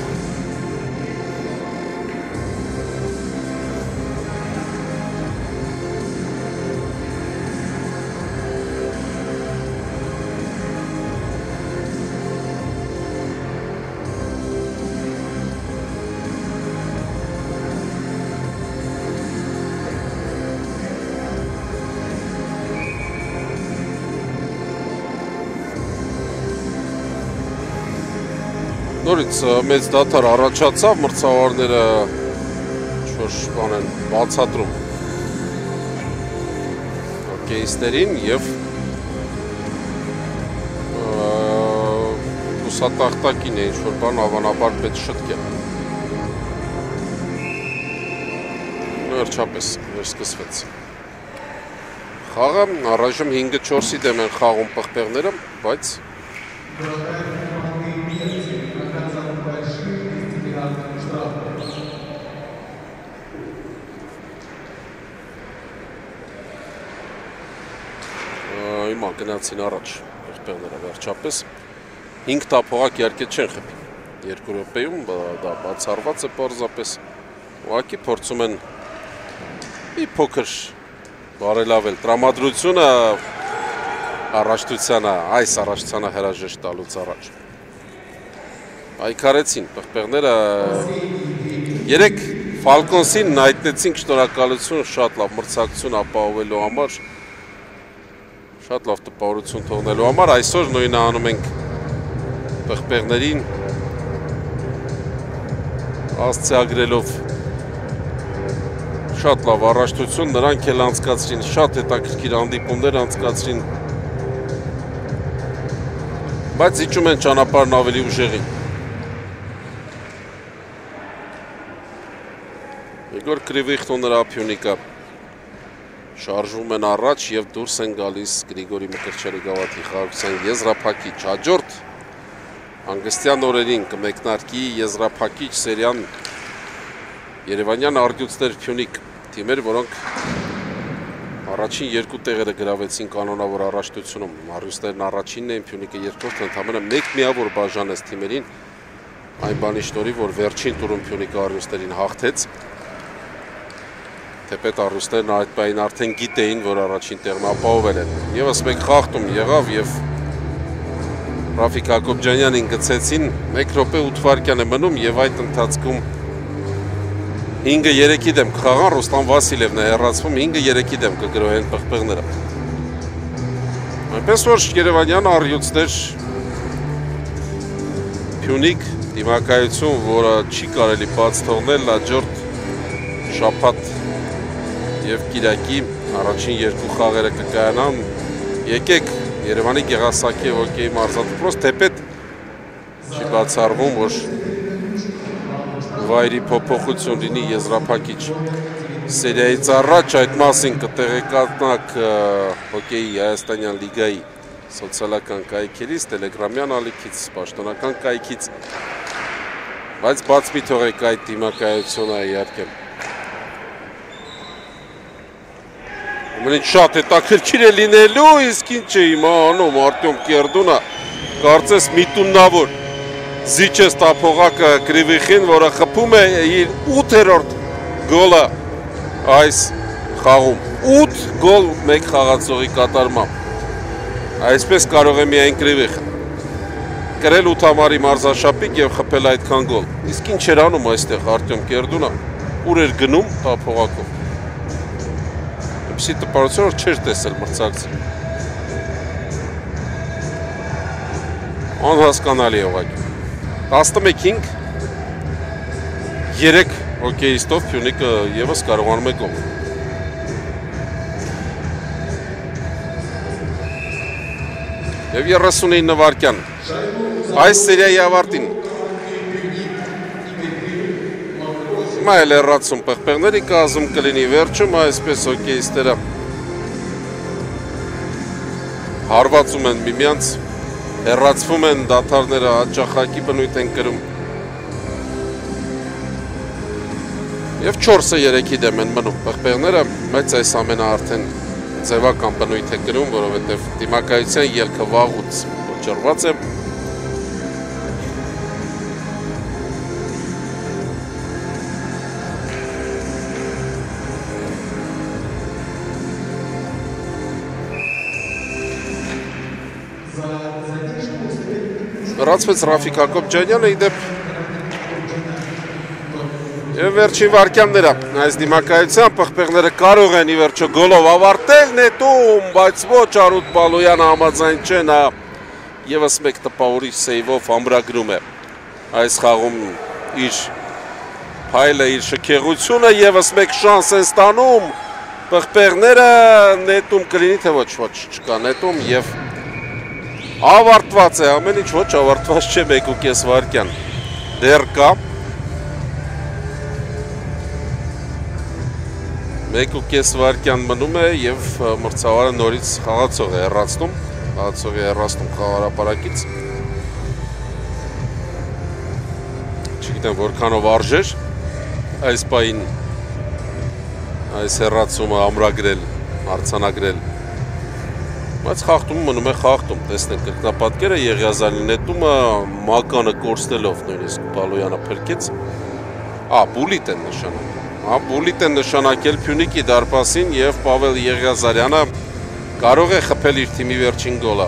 Նորից մեծ դադար առաջացավ, մրցավարները ինչ-որ բան են բացատրում հոկեյիստերին և ուսատախտակին է ինչ-որ բան հավանաբար պետք շտկել։ Վերջապես վերսկսվեց խաղը, առայժմ հինգը չորսի դեմ են խաղում պղպեղները, բայց հիմա գնացին առաջ պղպեղները վերջապես, հինգ տափողակ իհարկե չեն խփի, երկու րոպեում դա բացառված է պարզապես, ուղղակի փորձում են մի փոքր բարելավել տրամադրությունը առաջնությանը, այս առաջնությանը հրաժեշտ տալուց առաջ։ Պայքարեցին պղպեղները, երեք Ֆալկոնսին հայտնեցինք շնորհակալություն շատ լավ մրցակցություն ապահովելու համար, շատ լավ տպավորություն թողնելու համար, այսօր նույնը անում ենք պղպեղներին, ասցեագրելով շատ լավ առաջնություն, նրանք էլ անցկացրին, շատ հետաքրքիր հանդիպումներ անցկացրին, բայց իջում են ճանապարհն ավելի ուժեղին։ Եգոր Կրիվիխտու նրա Փյունիկը շարժվում են առաջ և դուրս են գալիս Գրիգորի Մկրտչյանի գավաթի խաղաղության եզրափակիչ հաջորդ հանգստյան օրերին կմեկնարկի եզրափակիչ սերիան Երևանյան Արդյունքներ Փյունիկ թիմեր, որոնք առաջին երկու տեղերը գրավեցին կանոնավոր առաջնությունում, Արյունքներն առաջինն էին, Փյունիկը երկրորդը, ընդամենը մեկ միավոր բաժանեց թիմերին, այն բանի շնորհիվ, որ վերջին տուրում Փյունիկը Արյունքներին հաղթեց, թեպետ Արյունքներն այդ պահին արդեն գիտեին, որ առաջին տեղն ապահովել են։ Եվս մեկ խաղթում եղավ և Ռաֆիկ Հակոբյանյանին գցեցին, մեկ րոպե ութ վայրկյան է մնում և այդ ընթացքում հինգը երեքի դեմ կխաղան, Ռուստան Վասիլևն է հեռացվում, հինգը երեքի դեմ կգրոհեն պղպեղները։ Այնպես որ Երևանյան Արդյունքներ Փյունիկ դիմակայություն, որը չի կարելի բաց թողնել, հաջորդ շաբաթ և կիրակի առաջին երկու խաղերը կկայանան, եկեք Երևանի Գեղասակի հոկեյի մարզադպրոց, թեպետ չի բացառվում, որ վայրի փոփոխություն լինի եզրափակիչ սերիայից առաջ, այդ մասին կտեղեկատնակ հոկեյի Հայաստանյան լիգայի սոցիալական կայքերից, տելեգրամյան ալիքից, պաշտոնական կայքից, բայց բաց մի թողեք այդ դիմակայությունը իհարկե։ Ումենից շատ հետաքրքիր է լինելու, իսկ ինչ է իմանում Արտյոմ Կերդունը, կարծես միտումնավոր զիջես տափողակը Գրիվիխին, որը խփում է իր ութերորդ գոլը այս խաղում, ութ գոլ մեկ խաղացողի կատարմամբ, այսպես կարող է միայն Գրիվիխը կրել ութամարի մարզաշապիկ և խփել այդքան գոլ, իսկ ինչ էր անում այստեղ Արտյոմ Կերդունը, ուր էր գնում տափողակով, Պսի տպարություն որ չեր տեսել մրցակցին, անհասկանալի է ուղղակի, տասնմեկ հինգ, երեք հոկեյիստով Փյունիկը ևս կարողանում է գոլ։ Եվ երեսունինը վայրկյան, այս սերիայի ավարտին, հիմա էլ հեռացում պղպեղների կազում կլինի վերջում, այսպես հոկեյիստերը հարվածում են միմյանց, հեռացվում են, դադարները հաճախակի բնույթ են կրում և չորսը երեքի դեմ են մնում պղպեղները, բայց այս ամենը արդեն ձևական բնույթ է կրում, որովհետև դիմակայության ելքը վաղուց ոչռված է։ Հեռացվեց Ռաֆիկ Հակոբյանը, իդեպ և վերջին վայրկյանները այս դիմակայության պղպեղները կարող են ի վերջո գոլով ավարտել նետում, բայց ոչ Արութ Բալոյանը համաձայն չէ, նա ևս մեկ տպավորիչ սեյվով ամրագրում է այս խաղում իր փայլը, իր շքեղությունը, ևս մեկ շանս են ստանում պղպեղները, նետում կլինի, թե ոչ, ոչ չկա նետում և ավարտված է, ամեն ինչ ոչ ավարտված չէ մեկ ու կես վայրկյան, դեռ կա, մեկ ու կես վայրկյան մնում է և մրցավարը նորից խաղացող է հեռացնում, խաղացող է հեռացնում խաղարապարակից, չգիտեմ որքանով արժեր այս պահին այս հեռացումը ամրագրել, արձանագրել, բայց խաղթումը մնում է խաղթում, տեսնենք կրկնապատկերը, Եղիազարյանի նետումը մականը կորցնելով նույնիսկ Բալոյանը փրկեց, ա, բուլիտ են նշանակել, ա, բուլիտ են նշանակել Փյունիկի դարպասին և Պավել Եղիազարյանը կարող է խփել իր թիմի վերջին գոլը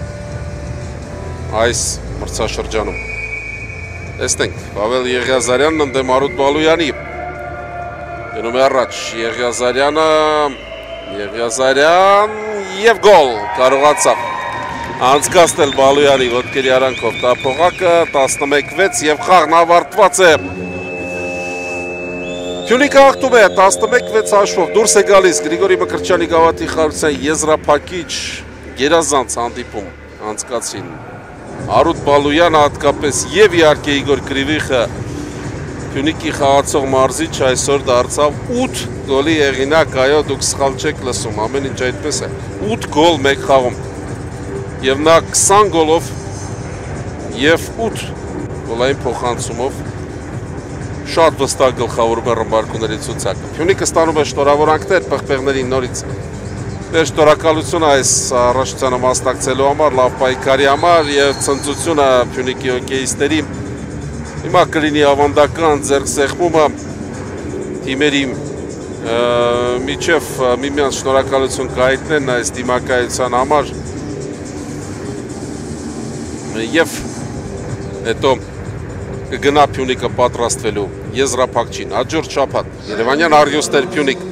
այս մրցաշրջանում, տեսնենք, Պավել Եղիազարյանն ընդդեմ Արութ Բալոյանի, գնում է առաջ, Եղիազարյանը, Եղիազարյան և գոլ կարողացավ անցկացնել Բալոյանի ոտքերի արանքով տափողակը, տասնմեկ վեց և խաղն ավարտված է։ Փյունիկը հաղթում է տասնմեկ վեց հաշվով, դուրս է գալիս Գրիգորի Մկրտչյանի գավաթի խաղաղության եզրափակիչ գերազանց հանդիպում անցկացրին Արութ Բալոյանը հատկապես և իհարկե Իգոր Գրիվիխը Փյունիկի խաղացող մարզիչ այսօր դարձավ ութ գոլի եղինակ, այո, դուք սխալ չեք լսում, ամեն ինչ այդպես է։ ութ գոլ մեկ խաղում։ Եվ նա քսան գոլով եւ ութ գոլային փոխանցումով շատ վստահ գլխավորում է ռմբարկուների ցուցակը։ Փյունիկը ստանում է շնորհավորանքներ պղպեղներին նորից։ Մեր շնորհակալությունը այս առաջնությանը մասնակցելու համար, լավ պայքարի համար եւ ցնծությունը Փյունիկի հոկեյիստերի Հիմա կլինի ավանդական ձեռքսեղմումը թիմերի միջև միմյանց շնորհակալություն կհայտնեն այս դիմակայության համար եւ հետո կգնա Փյունիկը պատրաստվելու եզրափակչին հաջորդ շաբաթ Երևանյան Արիոստեր Փյունիկ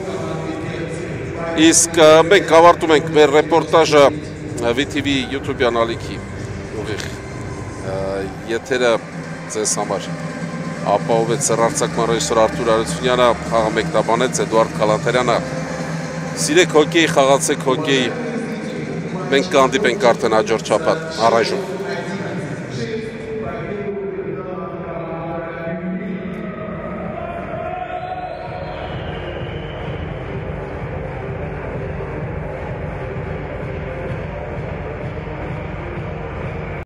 իսկ մենք ավարտում ենք մեր ռեպորտաժը վի թի վի YouTube-յան ալիքի ուղիղ եթերը ձեզ համար ապահովեց սեռարցակման ռեժիսոր Արթուր Արությունյանը, խաղը մեկնաբանեց Էդուարդ Կալանթարյանը։ Սիրեք հոկեյ, խաղացեք հոկեյ, մենք կհանդիպենք արդեն հաջորդ շաբաթ, առայժմ։